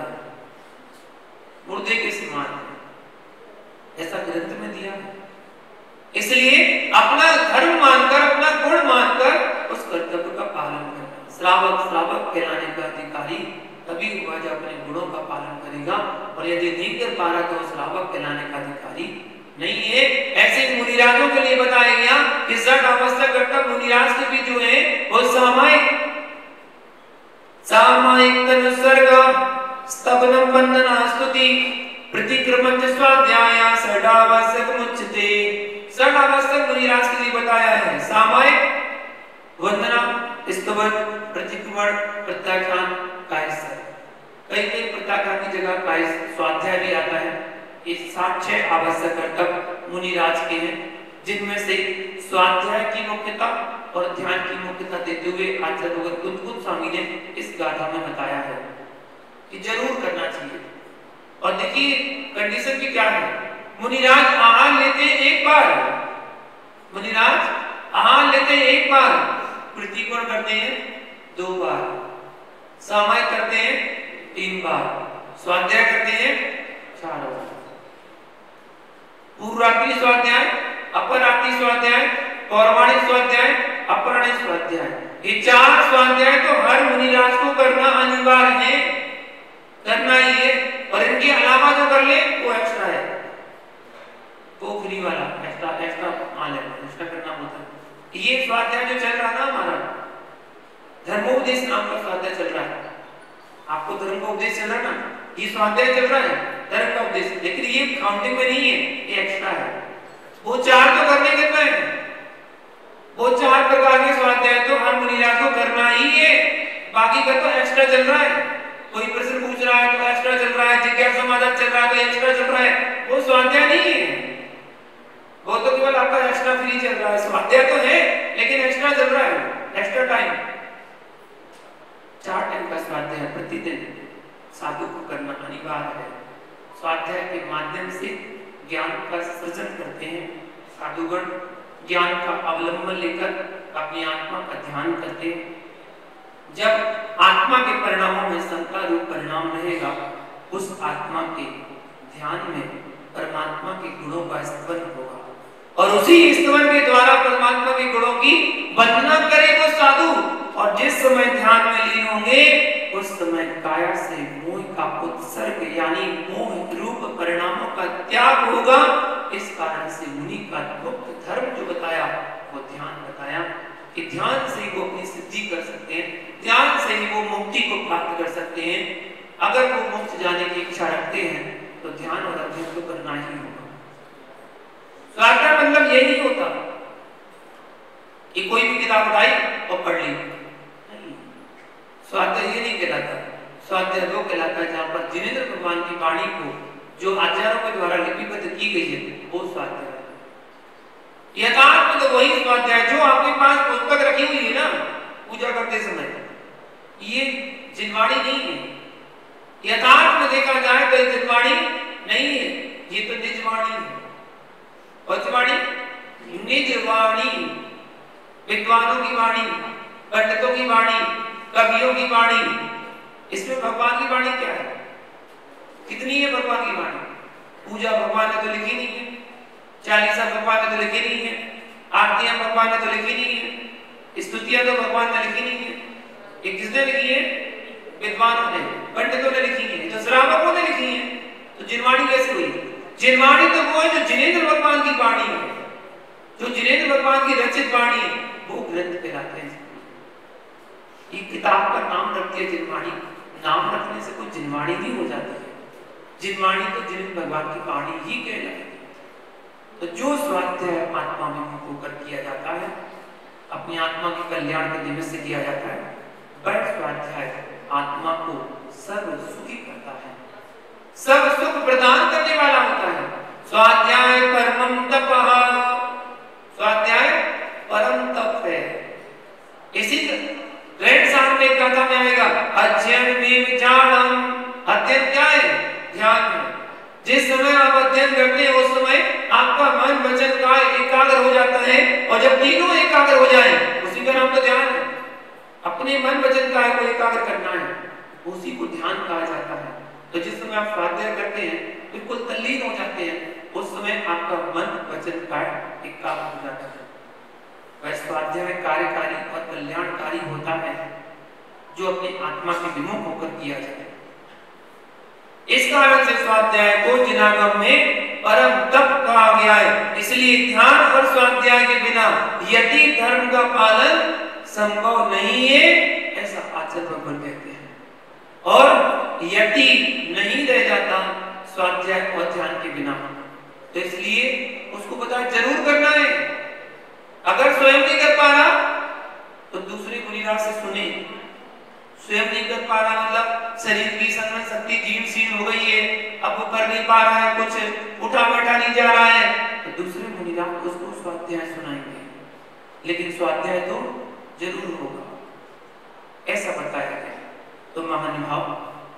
मुर्दे के समान है, ऐसा ग्रंथ में दिया है। इसलिए अपना धर्म मानकर, अपना गुण मानकर उस कर्तव्य का पालन करना। श्रावक श्रावक कहलाने का अधिकारी तभी हुआ जब अपने गुणों का पालन करेगा, और यदि नहीं कर पा रहा तो श्रावक कहलाने का अधिकारी नहीं है। ऐसे मुनिराजों के लिए बताया गया कि षट आवश्यक कर्तव्य मुनिराज के भी जो है वो सामायिक तनुसर्ग स्तवनम वंदना स्तुति प्रतिक्रमण स्वाध्याय षडावश्यक मुच्यते। षडावश्यक मुनिराज के लिए बताया है, सामायिक वंदना स्तवन प्रतिक्रमण प्रत्याख्यान कायस्थ। कई प्रत्याख्यान की जगह कायस्थ स्वाध्याय भी आता है। ये 6 आवश्यक कर्तव्य मुनिराज के हैं, जिनमें से स्वाध्याय की मुख्यता और ध्यान की मुख्यता देते हुए आचार्य कुंत स्वामी ने इस गाथा में बताया है कि जरूर करना चाहिए। और देखिए कंडीशन की क्या है, मुनिराज आहार लेते एक बार, मुनिराज आहार लेते एक बार, प्रतिकोण करते हैं 2 बार, सामायिक करते हैं 3 बार, स्वाध्याय करते हैं 4 बार। पूर्वरात्रि स्वाध्याय, अपरात्रि स्वाध्याय, पौर्वाणिक स्वाध्याय, अपराह्निक स्वाध्याय, ये 4 स्वाध्याय तो हर मुनिराज को करना अनिवार्य है, करना ही है। और इनके अलावा जो कर ले वो एक्स्ट्रा है, वो फ्री वाला एक्स्ट्रा माल है, एक्स्ट्रा करना होता है। ये स्वाध्याय जो चल रहा ना हमारा धर्मोपदेश नाम का स्वाध्याय चल रहा है, आपको धर्म का उपदेश चल रहा है ना, ये स्वाध्याय चल रहा है धर्म का उपदेश, लेकिन ये काउंटिंग में नहीं है, ये एक्स्ट्रा है। वो 4 तो करने के हैं, वो 4 प्रकार के स्वाध्याय तो हर मुनिराज को करना ही है, बाकी का तो एक्स्ट्रा चल रहा है। कोई प्रश्न पूछ रहा है तो एक्स्ट्रा चल रहा है, जिज्ञासा समाधान चल रहा है तो एक्स्ट्रा चल रहा है, वो स्वाध्याय नहीं है, वो तो केवल आपका एक्स्ट्रा फ्री चल रहा है। स्वाध्याय तो है लेकिन एक्स्ट्रा चल रहा है, एक्स्ट्रा टाइम। 4 टाइम का स्वाध्याय प्रतिदिन साधु को करना अनिवार्य है। स्वाध्याय के माध्यम से ज्ञान का सृजन करते हैं साधुगण, ज्ञान का अवलंबन लेकर अपनी आत्मा का ध्यान करते हैं। जब आत्मा के परिणामों में संकर रूप परिणाम रहेगा, उस आत्मा के ध्यान में परमात्मा के गुणों का स्तवन होगा, और उसी स्तवन के द्वारा परमात्मा के गुणों की वंदना करे वो साधु। और जिस समय ध्यान में लीन होंगे उस समय काया से मोह का उत्सर्ग यानी मोह रूप परिणामों का त्याग होगा। इस कारण से मुनि का मुख्य धर्म जो बताया वो ध्यान बताया कि ध्यान से ही वो अपनी सिद्धि कर सकते हैं, ध्यान से ही वो मुक्ति को प्राप्त कर सकते हैं। अगर वो मुक्त जाने की इच्छा रखते हैं तो ध्यान और अध्ययन तो करना ही होगा। स्वाध्याय मतलब ये नहीं होता कि कोई भी किताब उठाई और पढ़ ली, नहीं, स्वाध्याय ये नहीं कहलाता। स्वाध्याय वो कहलाता है जहाँ पर जिनेंद्र भगवान की वाणी को जो आचार्यों के द्वारा लिपिबद्ध की गई है वो स्वाध्याय। यथार्थ में तो वही स्वाध्याय जो आपके पास पुस्तक रखी हुई है ना पूजा करते समय, ये जिनवाणी नहीं है। यथार्थ में देखा जाए तो जिनवाणी नहीं है, ये तो निजवाणी है। और जिनवाणी निजवाणी, विद्वानों की वाणी, पंडितों की वाणी, कवियों की वाणी। इसमें भगवान की वाणी क्या है? कितनी है भगवान की वाणी? पूजा भगवान ने तो लिखी नहीं है, चालीसा भगवान ने तो लिखी नहीं है, आरतियां भगवान ने तो लिखी नहीं है, स्तुतियां तो भगवान ने लिखी नहीं है। ये किसने लिखी है? विद्वानों ने, पंडितों ने लिखी है, जो श्रावकों ने लिखी है। तो जिनवाणी कैसे हुई? जिनवाणी तो वो है जो जिनेंद्र भगवान की वाणी है, जो जिनेंद्र भगवान की रचित वाणी है, वो ग्रंथ कहलाते हैं। ये किताब का नाम रख दिया जिनवाणी, नाम रखने से कोई जिनवाणी नहीं हो जाती है। जिनवाणी तो जिनेंद्र भगवान की वाणी ही कहलाती है। तो जो स्वाध्याय आत्मा में होकर किया जाता है, अपनी आत्मा के कल्याण के निमित्त से किया जाता है, वह स्वाध्याय आत्मा को सर्व सुखी करता है, सब सुख प्रदान करने वाला होता है। स्वाध्याय परमं तपः, स्वाध्याय परम तप है। इसी ग्रैंड साथ में गाथा में आएगा अध्ययन में विचारम। अध्ययन क्या है? ध्यान है। जिस समय आप अध्ययन करते हैं उस समय आपका मन वचन काय एकाग्र हो जाता है, और जब तीनों एकाग्र हो जाएं उसी का नाम तो ध्यान है। अपने मन वचन काय को एकाग्र करना है, उसी को ध्यान कहा जाता है। तो जिस समय आप स्वाध्याय करते हैं बिल्कुल तल्लीन हो जाते हैं, उस समय आपका मन वचन काय एकाग्र हो जाता है। वह स्वाध्याय कार्यकारी और कल्याणकारी होता है जो अपनी आत्मा के विमुख होकर किया जाए। इस कारण से स्वाध्याय को जिनागम में परम तप का कहा गया है। इसलिए ध्यान और स्वाध्याय के बिना यति धर्म का पालन संभव नहीं है, ऐसा आचार्य भगवान कहते हैं। और यति नहीं रह जाता स्वाध्याय और ध्यान के बिना, तो इसलिए उसको पता जरूर करना है। अगर स्वयं नहीं कर पा रहा तो दूसरे मुनिराज से सुने। स्वयं नहीं कर पा रहा मतलब शरीर की समझ शक्ति जीर्ण हो गई है, अब वो कर नहीं पा रहा है, कुछ उठा बैठा नहीं जा रहा है, तो दूसरे मुनिराज उसको स्वाध्याय सुनाएंगे, लेकिन स्वाध्याय तो जरूर होगा, ऐसा बताया गया। तो महानुभाव,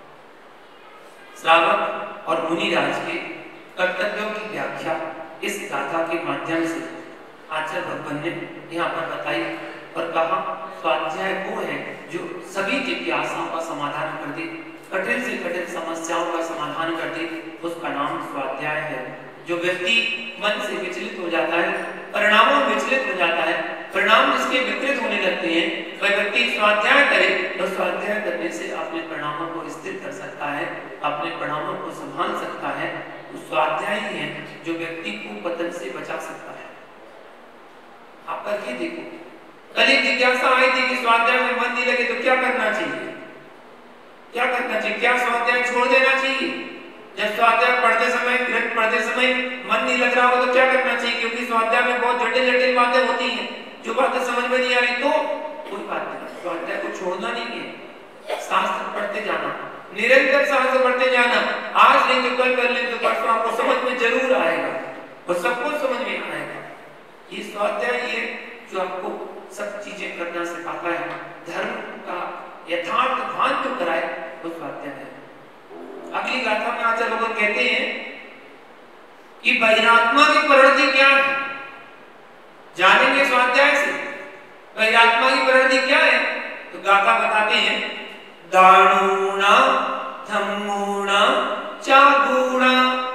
श्रावक और मुनिराज के कर्तव्यों की व्याख्या इस गाथा के माध्यम से आचार्य भगवान ने यहाँ पर बताई और कहा स्वाध्याय वो है जो सभी जिज्ञासाओं का समाधान कर दे, कठिन से कठिन समस्याओं का समाधान कर दे, उसका नाम स्वाध्याय है। जो व्यक्ति मन से विचलित हो जाता है, परिणामों में विचलित हो जाता है, परिणाम जिसके विपरीत होने लगते हैं, वह व्यक्ति स्वाध्याय करे तो स्वाध्याय करने से अपने परिणामों को स्थिर कर सकता है, अपने परिणामों को संभाल सकता है। तो स्वाध्याय ही है जो व्यक्ति को पतन से बचा सकता है। आप करके देखो, कल एक जिज्ञासा आई थी कि स्वाध्याय में मन नहीं लगे तो क्या करना चाहिए, क्या करना चाहिए, क्या स्वाध्याय छोड़ देना चाहिए? जब स्वाध्याय पढ़ते समय मन नहीं लग रहा हो तो क्या करना चाहिए? क्योंकि स्वाध्याय में बहुत जटिल जटिल बातें होती हैं, जो बातें समझ में नहीं आ रही तो कोई बात नहीं, स्वाध्याय को छोड़ना नहीं है, शास्त्र पढ़ते जाना, निरंतर शास्त्र पढ़ते जाना। आज नहीं तो कल, कर लें तो परसों आपको समझ में जरूर आएगा और सब कुछ समझ में आएगा। ये स्वाध्याय ये जो आपको सब चीजें करना सिखाता है, धर्म का यथार्थ भान जो कराए, वो स्वाध्याय है। अगली गाथा में आचार्य भगवान कहते हैं कि बहिरात्मा की प्रवृत्ति क्या है, जानेंगे स्वाध्याय से बहिरात्मा की प्रवृत्ति क्या है। तो गाथा बताते हैं, दाणूणा धम्मूणा चागुणा,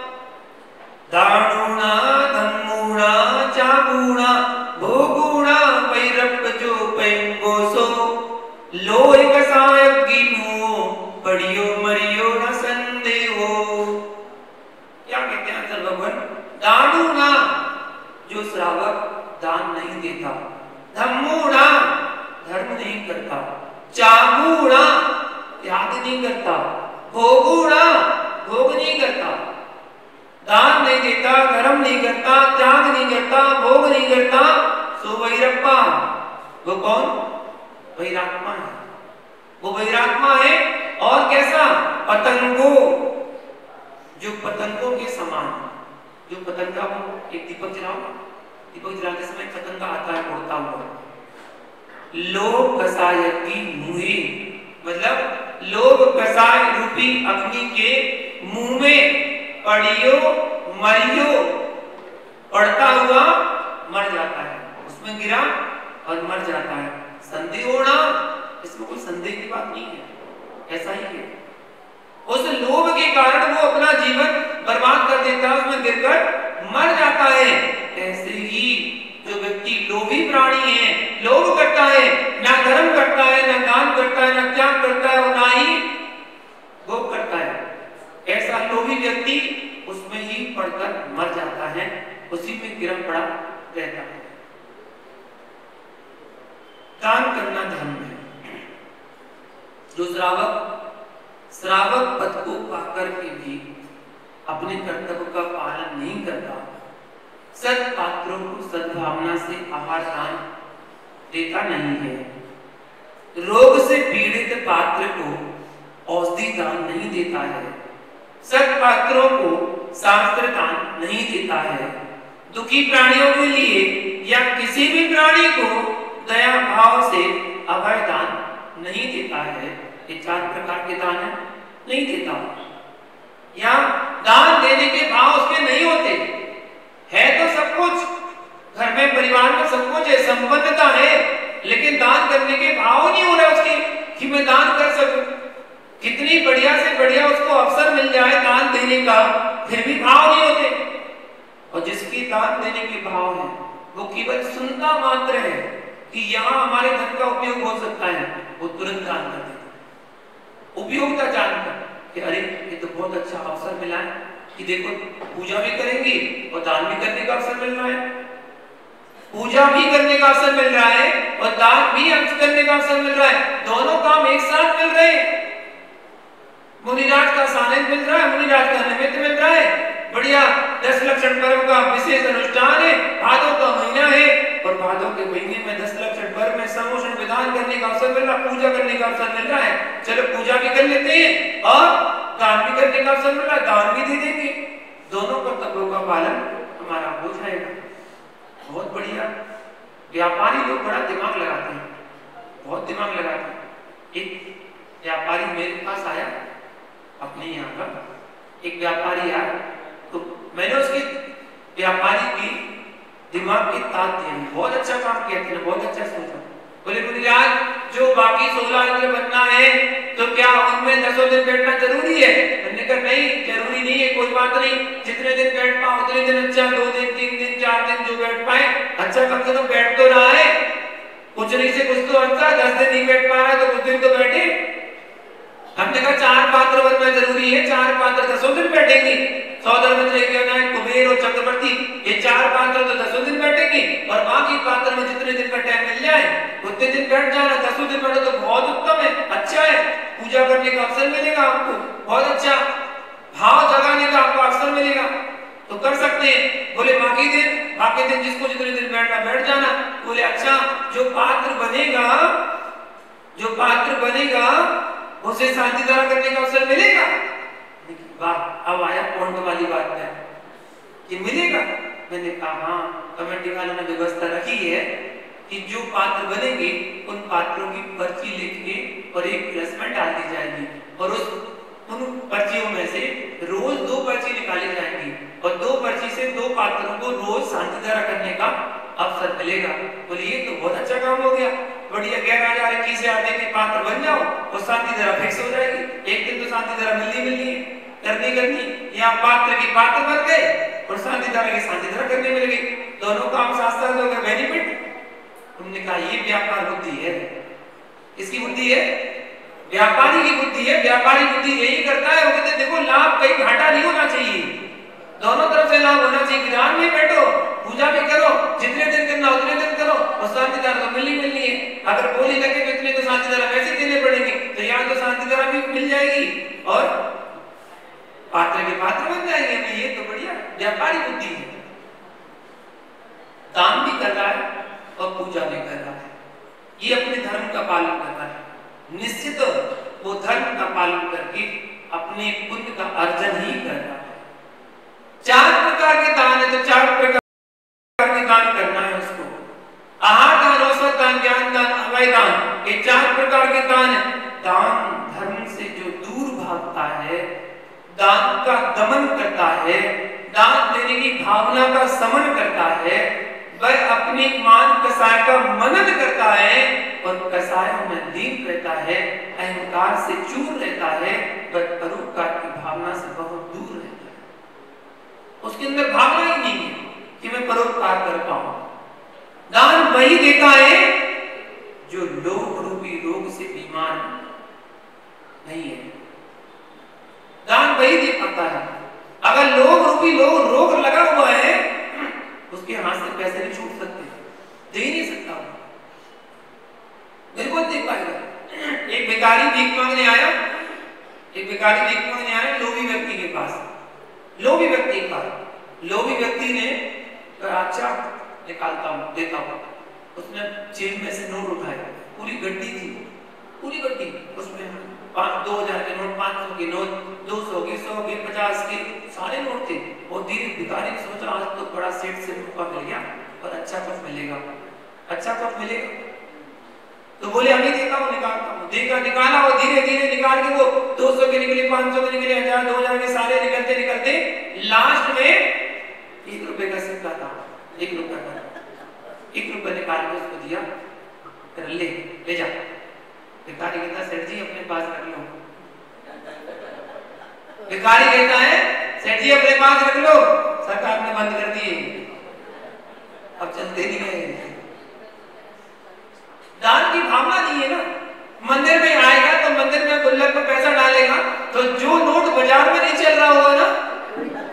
दाणूणा धम्मूणा चागुणा, भोगुणा वैरप जो पैंगोसो, लोय कसायक गिनो पढ़ियो मरियो न संदेहो। क्या कहते हैं आचार्य भगवान? दाणूणा जो श्रावक दान नहीं देता, धम्मूणा धर्म नहीं करता, चागुणा त्याग नहीं करता, भोगुणा भोग नहीं करता, दान नहीं देता, धर्म नहीं करता, त्याग नहीं करता, भोग नहीं करता, सो वैरप्पा, वो कौन? वैरात्मा है। वो वैरात्मा है और कैसा? पतंगो, जो पतंगों के समान, जो पतंगा वो एक दीपक जलाओ, दीपक जलाते समय पतंगा आता है उड़ता हुआ। लोभ कसायक की मुहे, मतलब लोभ कसाय रूपी अग्नि के मुंह में पड़ियो मरियो, पड़ता हुआ मर जाता है, उसमें गिरा और मर जाता है। संदेह होना, इसमें कोई संदेह की बात नहीं है, ऐसा ही है। उस लोभ के कारण वो अपना जीवन बर्बाद कर देता है, उसमें गिरकर मर जाता है। ऐसे ही जो व्यक्ति लोभी प्राणी है, लोभ करता है, ना धर्म करता है, ना दान करता है, ना त्याग करता है और ना ही भोग करता है, ऐसा लोभी व्यक्ति उसमें ही पड़कर मर जाता है, उसी में गिरा पड़ा रहता है। दान करना धर्म है। जो श्रावक पद को पाकर के भी अपने कर्तव्य का पालन नहीं करता, सत पात्रों को सद्भावना से आहार दान देता नहीं है, रोग से पीड़ित पात्र को औषधि दान नहीं देता है, सत पात्रों को शास्त्र दान नहीं देता है, दुखी प्राणियों के लिए या किसी भी प्राणी को दया भाव से अभय दान नहीं देता है। ये 4 प्रकार के दान है, नहीं देता। या दान देने के भाव उसके नहीं होते, है तो सब कुछ, घर में परिवार में सब कुछ है, संपन्नता है, लेकिन दान करने के भाव नहीं हो रहा उसके कि मैं दान कर सकूं। कितनी बढ़िया से बढ़िया उसको अवसर मिल जाए दान देने का, फिर भी भाव नहीं होते। और जिसकी दान देने के भाव है वो केवल सुनता मात्र है कि यहाँ हमारे धन का उपयोग हो सकता है, वो तुरंत दान कर देता है, उपयोगिता जानकर कि अरे ये तो बहुत अच्छा अवसर मिला है, कि देखो पूजा भी करेंगी और दान भी करने का अवसर मिल रहा है, पूजा भी करने का अवसर मिल रहा है और दान भी करने का अवसर मिल रहा है, दोनों काम एक साथ मिल रहे हैं। मुनिराज का सानिध्य मिल रहा है, मुनिराज का निमित्त मिल रहा है, बढ़िया 10 लक्षण पर्व का विशेष अनुष्ठान है, भादों का महीना है और भादों के महीने में 10 लक्षण पर्व में समोषण विधान करने का अवसर मिल रहा है, पूजा करने का अवसर मिल रहा है। चलो पूजा भी कर लेते हैं और दान भी करने का अवसर मिल रहा है, दान भी दे देंगे, दोनों कर्तव्यों का पालन हमारा हो जाएगा। बहुत बढ़िया। व्यापारी लोग बड़ा दिमाग लगाते हैं, बहुत दिमाग लगाते हैं। एक व्यापारी मेरे पास आया, अपने यहाँ का एक व्यापारी आया, तो मैंने उसके व्यापारी की दिमाग की ताक दी, बहुत अच्छा काम किया था, बहुत अच्छा सोचा। बोले मुनिराज जो बाकी 16 इंद्र बनना है तो क्या उनमें 10 दिन बैठना जरूरी है? मैंने कहा नहीं जरूरी नहीं है, कोई बात नहीं, जितने दिन बैठ पाओ उतने दिन अच्छा, 2 दिन 3 दिन 4 दिन जो बैठ पाए अच्छा, कम से कम बैठ तो रहा है, कुछ नहीं से कुछ तो अच्छा। 10 दिन नहीं बैठ पा रहा है तो कुछ दिन तो बैठे। हमने कहा 4 पात्र बनना जरूरी है, 4 पात्र 10 दिन बैठेंगे, सौदरमित्र कुबेर और चक्रवर्ती, ये 4 पात्र तो 10 दिन बैठेंगे और बाकी पात्र में जितने दिन का टाइम मिल जाए उतने दिन बैठ जाना। 10 दिन बैठो तो बहुत उत्तम है, अच्छा है, पूजा करने का अवसर मिलेगा आपको, बहुत अच्छा भाव जगाने का आपको अवसर मिलेगा, तो कर सकते हैं। बोले बाकी दिन जिसको जितने दिन बैठना बैठ जाना। बोले अच्छा जो पात्र बनेगा उसे शांति धारा करने का अवसर मिलेगा? वाह, अब आया पॉइंट वाली बात है कि मिलेगा। मैंने कहा हाँ, कमेटी वालों ने व्यवस्था रखी है कि जो पात्र बनेंगे उन पात्रों की पर्ची लिख के और एक प्रेस में डाल दी जाएगी और उन पर्चियों में से रोज 2 पर्ची निकाली जाएंगी और 2 पर्ची से 2 पात्रों को रोज शांति धारा करने का अवसर मिलेगा। बोले ये तो बहुत अच्छा काम हो गया, बढ़िया। 11,021 से आते के पात्र बन जाओ और शांति धारा फिक्स हो जाएगी। एक दिन तो शांति धारा मिलनी है, करनी यहाँ पात्र की पात्र बन गए और शांति धारा की शांति धारा करने मिल गई, दोनों काम साथ हो गए, बेनिफिट। तुमने कहा ये व्यापार बुद्धि है, इसकी बुद्धि है, व्यापारी की बुद्धि है। व्यापारी बुद्धि यही करता है, वो कहते देखो लाभ कहीं घाटा नहीं होना चाहिए, दोनों तरफ से लाभ होना चाहिए। विधान में बैठो, पूजा भी करो, जितने दिन करना उतने दिन करो और शांति धारा तो मिलनी है। अगर बोली लगे इतने तो शांति धारा पैसे देने पड़ेंगे, तो यहाँ तो शांति धारा भी मिल जाएगी और पात्र के पात्र बन जाएंगे। ये तो बढ़िया व्यापारी बुद्धि है। दान भी कर रहा है और पूजा भी कर रहा है, ये अपने धर्म का पालन कर रहा है। निश्चित वो धर्म का पालन करके अपने पुण्य का अर्जन ही कर रहा है। 4 प्रकार के दान है तो 4 प्रकार के दान करना है उसको। आहार दान, औषध दान, ज्ञान दान, अभय दान, ये 4 प्रकार के दान है। दान धर्म से जो दूर भागता है, दान का दमन करता है, दान देने की भावना का समन करता है, वह अपने मान कसाय का मनन करता है और कसायों में लीन रहता है, अहंकार से चूर रहता है, वह परोपकार की भावना से बहुत दूर रहता है। उसके अंदर भावना ही नहीं है कि मैं परोपकार कर पाऊं। दान वही देता है जो लोभ रूपी रोग से बीमार नहीं है, दान वही दे पाता है। अगर लोभ रूपी रोग लगा हुआ है उसके हाथ से पैसे नहीं छूट सकते, दे ही नहीं सकता, बिल्कुल दे पाएगा। एक भिखारी भीख मांगने आया, लोभी व्यक्ति के पास। लोभी व्यक्ति ने अच्छा निकालता हूं, देता हूं। उसने जेब में से नोट उठाया, पूरी गड्डी थी, उसमें 2000 के नोट, 500 के नोट, 200 के, 100 के, 50 के सारे नोट थे। और धीरे भिखारी ने सोचा आज तो बड़ा सेठ से मौका मिल गया और अच्छा कुछ मिलेगा। तो बोले अभी देखा वो निकालता हूँ, निकाला और धीरे धीरे निकाल के वो 200 के निकले, 500 के निकले, 1000, 2000 के सारे निकलते लास्ट में 1 रुपए का सिक्का था, 1 रुपया निकाल के उसको दिया, ले जा। भिखारी कहता सेठ जी अपने पास रख लो। भिखारी कहता है सेठ जी अपने पास रख लो, सरकार ने बंद कर दिए, अब चलते नहीं है। दान की भावना नहीं है ना। मंदिर में आएगा तो मंदिर में गुल्लक में पैसा डालेगा, तो जो नोट बाजार में नहीं चल रहा होगा ना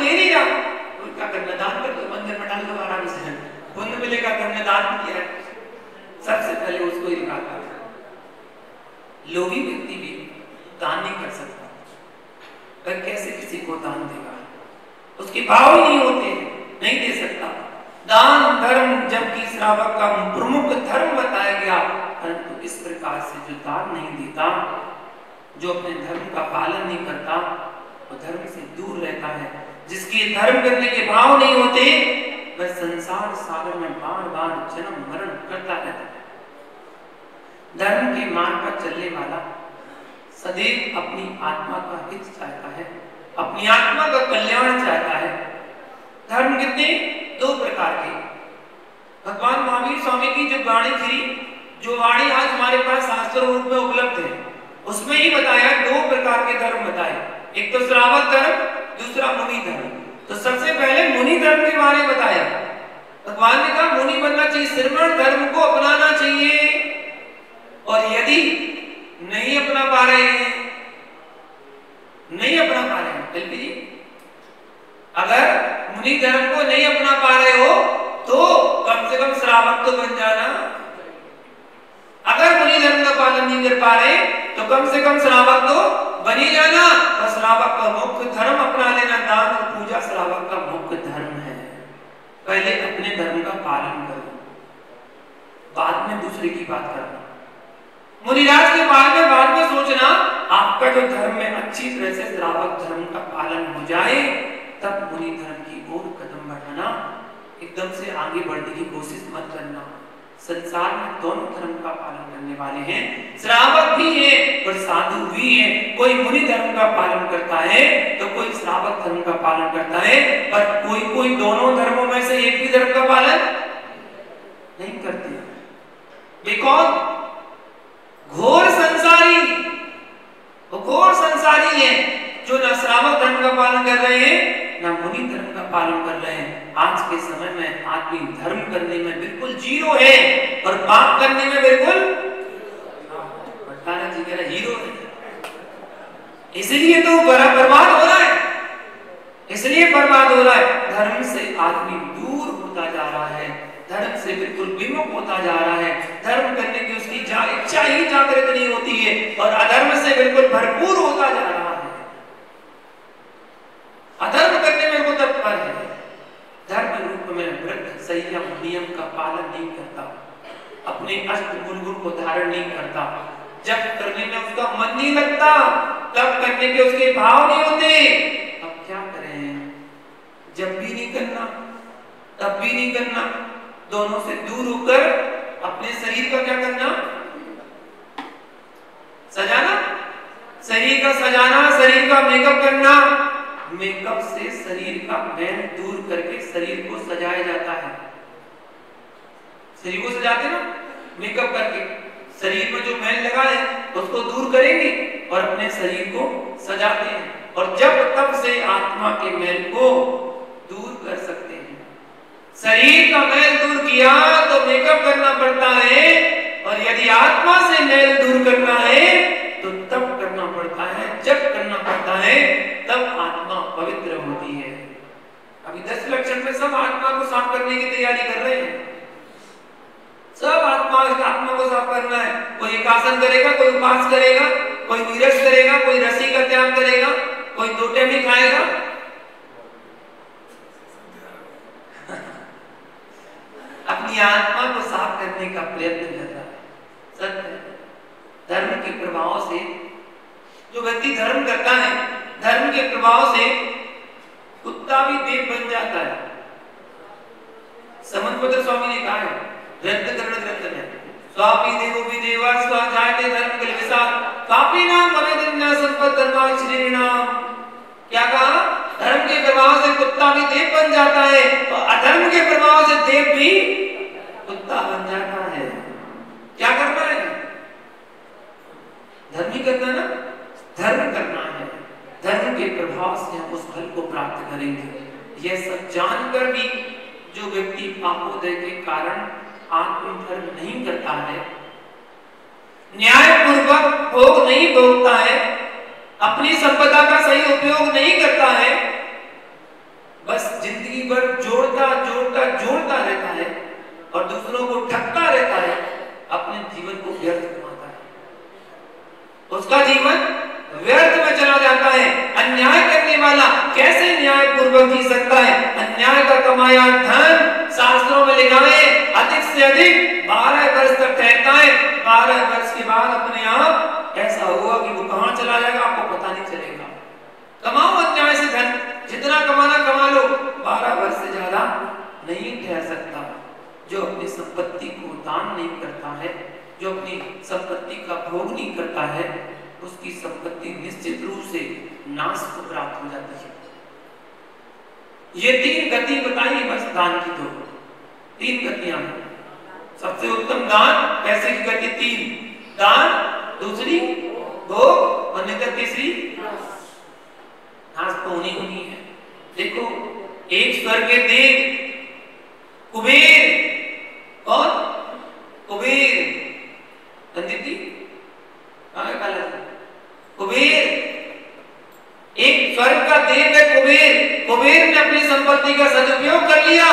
ले नहीं रहा, तो क्या करना, दान कर दो, मंदिर में डाल दो आराम से, पुण्य मिलेगा, तुमने दान किया है। सबसे पहले उसको ही निकालना। लोभी व्यक्ति भी दान नहीं कर सकता, पर कैसे किसी को दान देगा, उसके भाव ही नहीं होते, नहीं दे सकता। दान धर्म जबकि श्रावक का प्रमुख धर्म बताया गया, परंतु इस प्रकार से जो दान नहीं देता, जो अपने धर्म का पालन नहीं करता, वो धर्म से दूर रहता है। जिसके धर्म करने के भाव नहीं होते, वह संसार सागर में बार बार जन्म मरण करता रहता है। धर्म के मार्ग पर चलने वाला सदैव अपनी आत्मा का हित चाहता है, अपनी आत्मा का कल्याण चाहता है। धर्म कितने, दो प्रकार के। भगवान महावीर स्वामी की जो वाणी थी, जो वाणी आज हमारे पास शास्त्र रूप में उपलब्ध है, उसमें ही बताया दो प्रकार के धर्म बताए, एक तो श्रावक धर्म, दूसरा मुनि धर्म। तो सबसे पहले मुनि धर्म के बारे में बताया। भगवान ने कहा मुनि बनना चाहिए, श्रवण धर्म को अपनाना चाहिए, और यदि नहीं अपना पा रहे हैं, नहीं अपना पा रहे हैं एलपी जी, अगर मुनि धर्म को नहीं अपना पा रहे हो तो कम से कम श्रावक तो बन जाना। अगर मुनि धर्म का पालन नहीं कर पा रहे तो कम से कम श्रावक तो बन ही जाना। और श्रावक का मुख्य धर्म अपना लेना, दान और पूजा श्रावक का मुख्य धर्म है। पहले अपने धर्म का पालन करो, बाद में दूसरे की बात करना। मुनिराज के बारे में बाद में सोचना, आपका जो धर्म है अच्छी तरह से श्रावक धर्म का पालन हो जाए, तब मुनि धर्म की ओर कदम बढ़ाना। एकदम से आगे बढ़ने की कोशिश मत करना। संसार में दोनों धर्म का पालन करने वाले हैं, श्रावक भी है और साधु भी है। कोई मुनि धर्म का पालन करता है तो कोई श्रावक धर्म का पालन करता है, पर कोई दोनों धर्मों में से एक भी धर्म का पालन नहीं करते। वे कौन? घोर संसारी। वो घोर संसारी है जो न श्रावक धर्म का पालन कर रहे हैं, न मुनि धर्म का पालन कर रहे हैं। आज के समय में आदमी धर्म करने में बिल्कुल जीरो है और पाप करने में बिल्कुल भट्टाना जी कह रहे हीरो है। इसलिए तो बर्बाद हो रहा है, इसलिए बर्बाद हो रहा है। धर्म से आदमी दूर होता जा रहा है, धर्म से बिल्कुल विमुख होता जा रहा है। धर्म करने की उसकी इच्छा ही जागृत नहीं होती है और अधर्म से बिल्कुल भरपूर होता जा रहा है। अधर्म करने में वो तत्पर है, धर्म रूप में वृद्ध संयम नियम का पालन नहीं करता, अपने अष्ट गुण को धारण नहीं करता, जब करने में उसका मन नहीं लगता, तब करने के उसके भाव नहीं होते। अब क्या करें, जब भी नहीं करना तब भी नहीं करना, दोनों से दूर होकर अपने शरीर का क्या करना, सजाना, शरीर का सजाना, शरीर का मेकअप करना। मेकअप से शरीर का मैल दूर करके शरीर को सजाया जाता है। शरीर को सजाते ना मेकअप करके, शरीर में जो मैल लगा है उसको दूर करेंगे और अपने शरीर को सजाते हैं। और जब तब से आत्मा के मैल को दूर कर सकते हैं। शरीर का मैल दूर किया तो मेकअप करना पड़ता है, और यदि आत्मा से मैल दूर करना है तो तब करना पड़ता है, जब करना पड़ता है तब आत्मा पवित्र होती है। अभी 10 लक्षण में सब आत्मा को साफ करने की तैयारी कर रहे हैं, सब आत्मा को साफ करना है। कोई एकासन करेगा, कोई उपवास करेगा, कोई नीरस करेगा, कोई रस्सी का त्याग करेगा, कोई 2 टाइम ही खाएगा। अपनी आत्मा को साफ करने का प्रयत्न कर रहा है। सत्य धर्म के प्रभाव से जो व्यक्ति धर्म करता है, धर्म के प्रभाव से कुत्ता भी देव बन जाता है। समन्वय स्वामी ने कहा है, रत्न कर्ण ग्रंथ में, स्वापी देवो भी देवा स्वाध्यायते धर्म कल्पिसा स्वापी नाम भवेदन्या संपत् धर्मा श्रीणाम। क्या कहा? धर्म के प्रभाव से कुत्ता भी देव बन जाता है और अधर्म के प्रभाव से देव भी कुत्ता बन जाता है। क्या करना है? धर्म ही करना ना, धर्म करना है। धर्म के प्रभाव से हम उस फल को प्राप्त करेंगे। यह सब जानकर भी जो व्यक्ति पापोदय के कारण आत्मधर्म नहीं करता है, न्यायपूर्वक भोग नहीं भोगता है, अपनी संपदा का सही उपयोग नहीं करता है, और दूसरों को ठगता रहता है, अपने जीवन को व्यर्थ कमाता है, उसका जीवन व्यर्थ में चला जाता है। अन्याय करने वाला कैसे न्याय पूर्वक जी सकता है? अन्याय का कमाया धन शास्त्रों में लिखा है अधिक से अधिक 12 वर्ष तक ठहरता है। 12 वर्ष के बाद अपने आप ऐसा होगा कि वो कहां चला जाएगा आपको पता नहीं चलेगा। कमाओ अन्याय से धन, जितना कमाना कमा लो, 12 वर्ष से ज्यादा नहीं ठहर सकता। जो अपनी संपत्ति को दान नहीं करता है, जो अपनी संपत्ति का भोग नहीं करता है, उसकी संपत्ति निश्चित रूप से नाश को प्राप्त हो जाती है। ये 3 गति बताइए बस दान की। 3 गतियां हैं। सबसे उत्तम दान, पैसे की गति 3, दान, दूसरी भोग और नहीं तो तीसरी नाश तो होनी है। देखो एक स्वर्ग के देव कुबेर, और कुबेर कुबेर एक स्वर्ग का देव है। कुबेर ने अपनी संपत्ति का सदुपयोग कर लिया।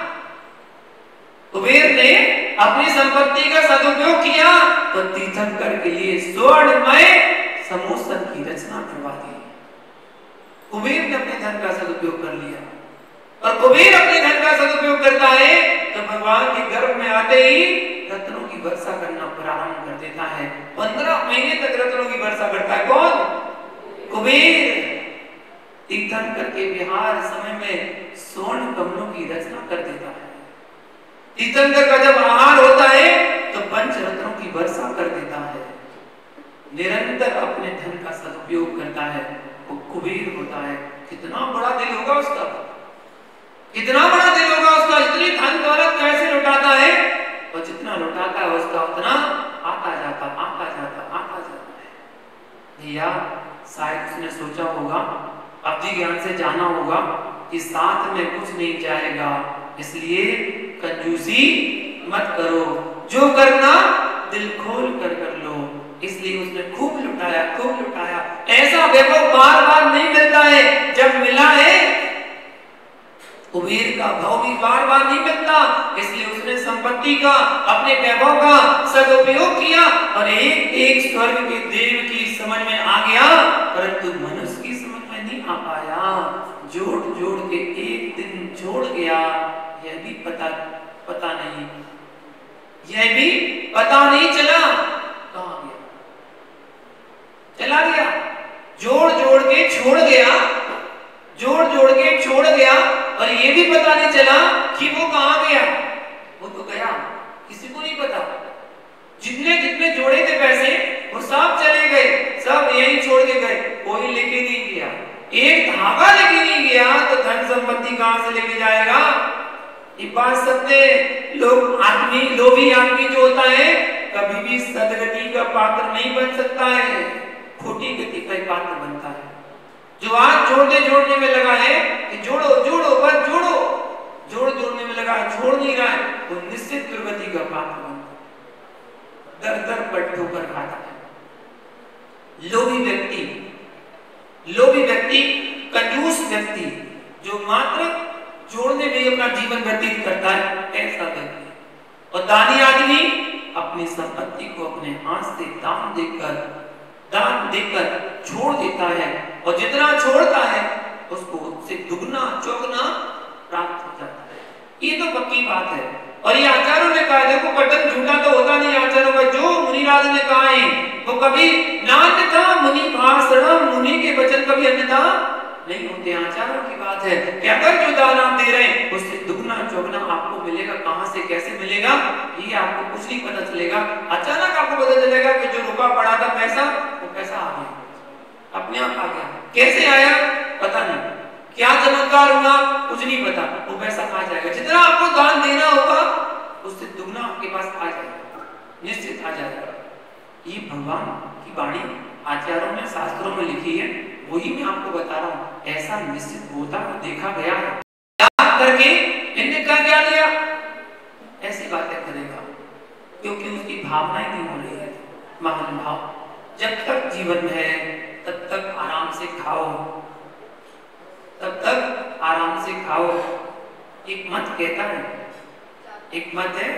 कुबेर ने अपनी संपत्ति का सदुपयोग किया तो तीर्थंकर के लिए स्वर्णमय समोसन की रचना करवा दी। कुबेर ने अपने धन का सदुपयोग कर लिया, और कुबेर अपने धन का सदुपयोग करता है तो भगवान के गर्भ में आते ही रत्नों की वर्षा करना प्रारंभ कर देता है। 15 महीने तक रत्नों की वर्षा करता है। कौन? कुबेर। तीर्थंकर के विहार समय में स्वर्ण कमलों की रचना कर देता है। तीर्थंकर का जब आहार होता है तो पंच रत्नों की वर्षा कर देता है। निरंतर अपने धन का सदुपयोग करता है, वो कुबेर होता है। कितना बड़ा दिल होगा उसका, कितना बड़ा दिल होगा उसका। इतनी धन दौलत कैसे लुटाता है, और जितना लुटाता है उसका उतना आता जाता है। भैया शायद उसने सोचा होगा, अवधि ज्ञान से जाना होगा कि साथ में कुछ नहीं जाएगा, इसलिए कंजूसी मत करो, जो करना दिल खोल कर लो। इसलिए उसने खूब लुटाया। ऐसा वैभव बार बार नहीं मिलता है। जब मिला है कुबेर का भाव भी बार बार नहीं मिलता, इसलिए उसने संपत्ति का, अपने वैभव का सदुपयोग किया और एक स्वर्ग के देव की समझ में आ गया, परंतु मनुष्य की समझ में नहीं आ पाया। जोड़ के एक दिन छोड़ गया। यह भी पता नहीं चला कहां गया, चला गया। जोड़ के छोड़ गया, और ये भी पता नहीं चला कि वो कहां गया। वो तो गया, किसी को नहीं पता। जितने जोड़े थे पैसे वो सब चले गए, सब यहीं छोड़ के गए, कोई लेके नहीं गया। एक धागा लेके नहीं गया तो धन संपत्ति कहां से लेके जाएगा? ये बात सत्य। लोभी आदमी जो होता है कभी भी सदगति का पात्र नहीं बन सकता है, खोटी गति का पात्र बनता है। जो आज जोड़ने में लगा है कि जोड़ो बस जोड़ने में लगा है, छोड़ नहीं रहा है, वो निश्चित दुर्गति का पात्र बनता है, दर पर ठोकर खाता है। लोभी व्यक्ति, कंजूस व्यक्ति जो मात्र जोड़ने में अपना जीवन व्यतीत करता है, ऐसा व्यक्ति। और दानी आदमी अपनी संपत्ति को अपने हाथ से दान देकर छोड़ देता है, और जितना छोड़ता है उसको उससे दुगना चौगुना प्राप्त हो जाता है। ये तो पक्की बात है। और ये आचार्यों ने कहा, देखो कथन झूठा तो होता नहीं आचार्यों का। जो मुनिराज ने कहा है वो कभी नान्यथा मुनि भाषणम, मुनि के वचन कभी अन्यथा नहीं होते। आचार्यों की बात है कि अगर जो दान आप दे रहे हैं उससे दुगना चौगुना आपको मिलेगा। कहां से कैसे मिलेगा ये आपको कुछ नहीं पता चलेगा। अचानक आपको पता चलेगा कि जो रुका पड़ा था पैसा, वो पैसा आ गया, अपने आप आ गया। कैसे आया पता नहीं, क्या चमत्कार हुआ कुछ नहीं पता, वो पैसा आ जाएगा। जितना आपको दान देना होगा उससे दुगना आपके पास आ जाएगा, निश्चित आ जाएगा। ये भगवान की वाणी आचार्यों ने शास्त्रों में लिखी है, वही मैं आपको बता रहा हूं। ऐसा निश्चित होता तो देखा गया है। करके इनने क्या लिया, ऐसी बातें करेगा क्योंकि उसकी भावना ही नहीं हो रही है। महान भाव जब तक जीवन में है तब तक आराम से खाओ, तब तक आराम से खाओ। एक मत कहता है, एक मत है,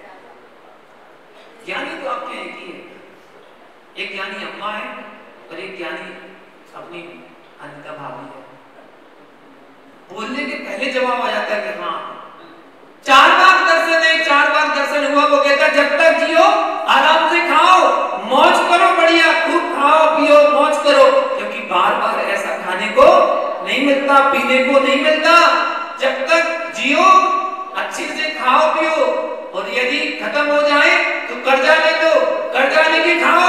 ज्ञानी तो आपके एक ही है, एक ज्ञानी अम्मा है और एक ज्ञानी अपनी अनिता भाभी है। बोलने के पहले जवाब आ जाता है कि हाँ। 4 बार दर्शन है, 4 बार दर्शन हुआ, वो कहता जब तक जियो आराम से खाओ, मौज करो, बढ़िया खूब खाओ पियो, मौज करो, क्योंकि बार बार ऐसा खाने को नहीं मिलता, पीने को नहीं मिलता। जब तक जियो अच्छे से खाओ पियो, और यदि खत्म हो जाए तो कर्जा ले लो, कर्जा लेके खाओ।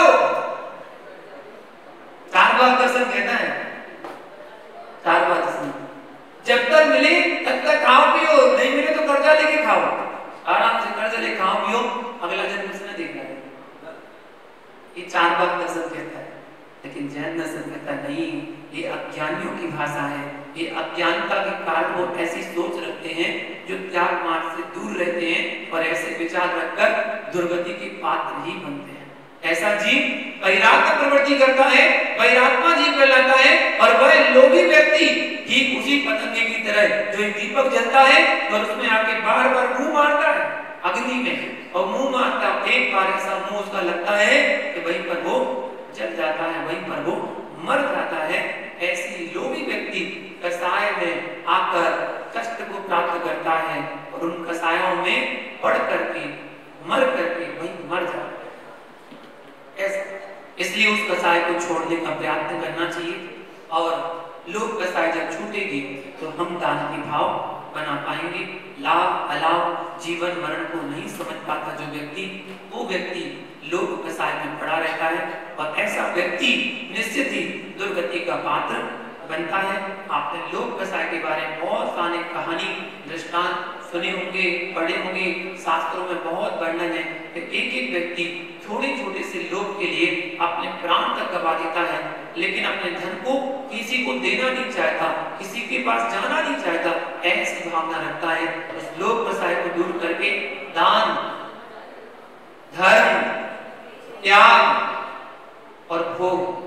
4 बार दर्शन कहता है, 4 बार दर्शन। जब तक मिले तब तक खाओ पियो, नहीं मिले तो कर्जा लेके खाओ, आराम से कर्जा लेके खाओ पियो, अगला जन्म उसने देखना है। ये 4 बार दर्शन कहता है। लेकिन जैन दर्शन कहता नहीं, ये अज्ञानियों की भाषा है, ये अज्ञानता के कारण वो ऐसी सोच रखते हैं जो त्याग मार्ग से दूर रहते हैं और ऐसे विचार रखकर दुर्गति के पात्र ही बनते हैं। ऐसा जीव वैराग्य प्रवृत्ति करता है, वैरात्मा जीव कहलाता है, और वह लोभी व्यक्ति ठीक उसी पतंगे की तरह जो एक दीपक जलता है और उसमें आके बार बार मुंह मारता है अग्नि में, और मुंह मारता, एक बार ऐसा मुंह उसका लगता है कि वहीं पर वो जल जाता है, वहीं पर वो मर जाता है। ऐसी लोभी व्यक्ति कसाय में आकर कष्ट को प्राप्त करता है और उन कसायों में पड़ करके मर करके वहीं मर जाता है। इसलिए उस कसाय को छोड़ने का प्रयत्न करना चाहिए, और लोभ कसाय जब छूटेगी तो हम दान की भाव बना पाएंगे। लाभ अलाभ जीवन मरण को नहीं समझ पाता जो व्यक्ति, वो व्यक्ति लोभ कसाय में पड़ा रहता है, और ऐसा व्यक्ति निश्चित ही दुर्गति का पात्र बनता है। आपने लोभ कसाय के बारे में बहुत सारे कहानी दृष्टांत सुने होंगे, पढ़े होंगे, शास्त्रों में बहुत वर्णन है कि एक एक व्यक्ति छोटे छोटे से लोभ के लिए अपने प्राण तक गवा देता है, लेकिन अपने धन को किसी को देना नहीं चाहता, किसी के पास जाना नहीं चाहता, ऐसी भावना रखता है। उस लोभ कसाय को दूर करके दान, धर्म, त्याग और भोग,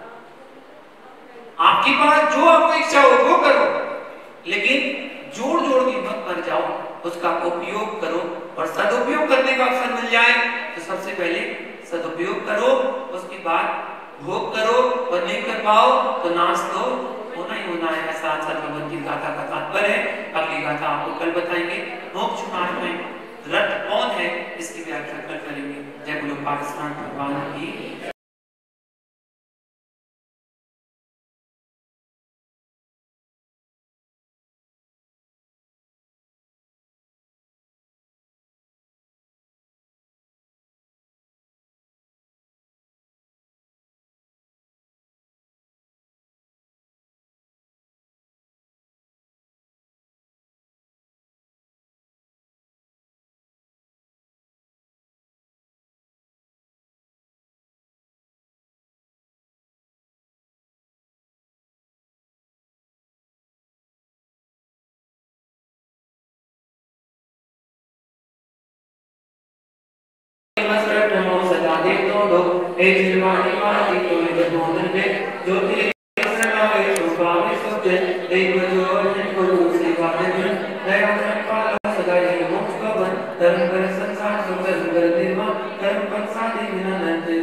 आपके पास जो आपको इच्छा हो वो करो, लेकिन जोड़ जोड़ के मत मर जाओ, उसका उपयोग करो, और सदुपयोग करने का अवसर मिल जाए तो सबसे पहले सदुपयोग करो, उसके बाद भोग करो, और नहीं कर पाओ तो नाश तो होना ही होना है। ऐसा भगवत की गाथा का तात्पर्य है। अगली गाथा आपको कल बताएंगे। मोक्ष मार्ग में रथ कौन है इसकी व्याख्या कल करेंगे। जय बोलो पाकिस्तान भगवान की। धर्म कर संसार सुख धर्म कर निर्मा धर्म पक्षादि विना नंद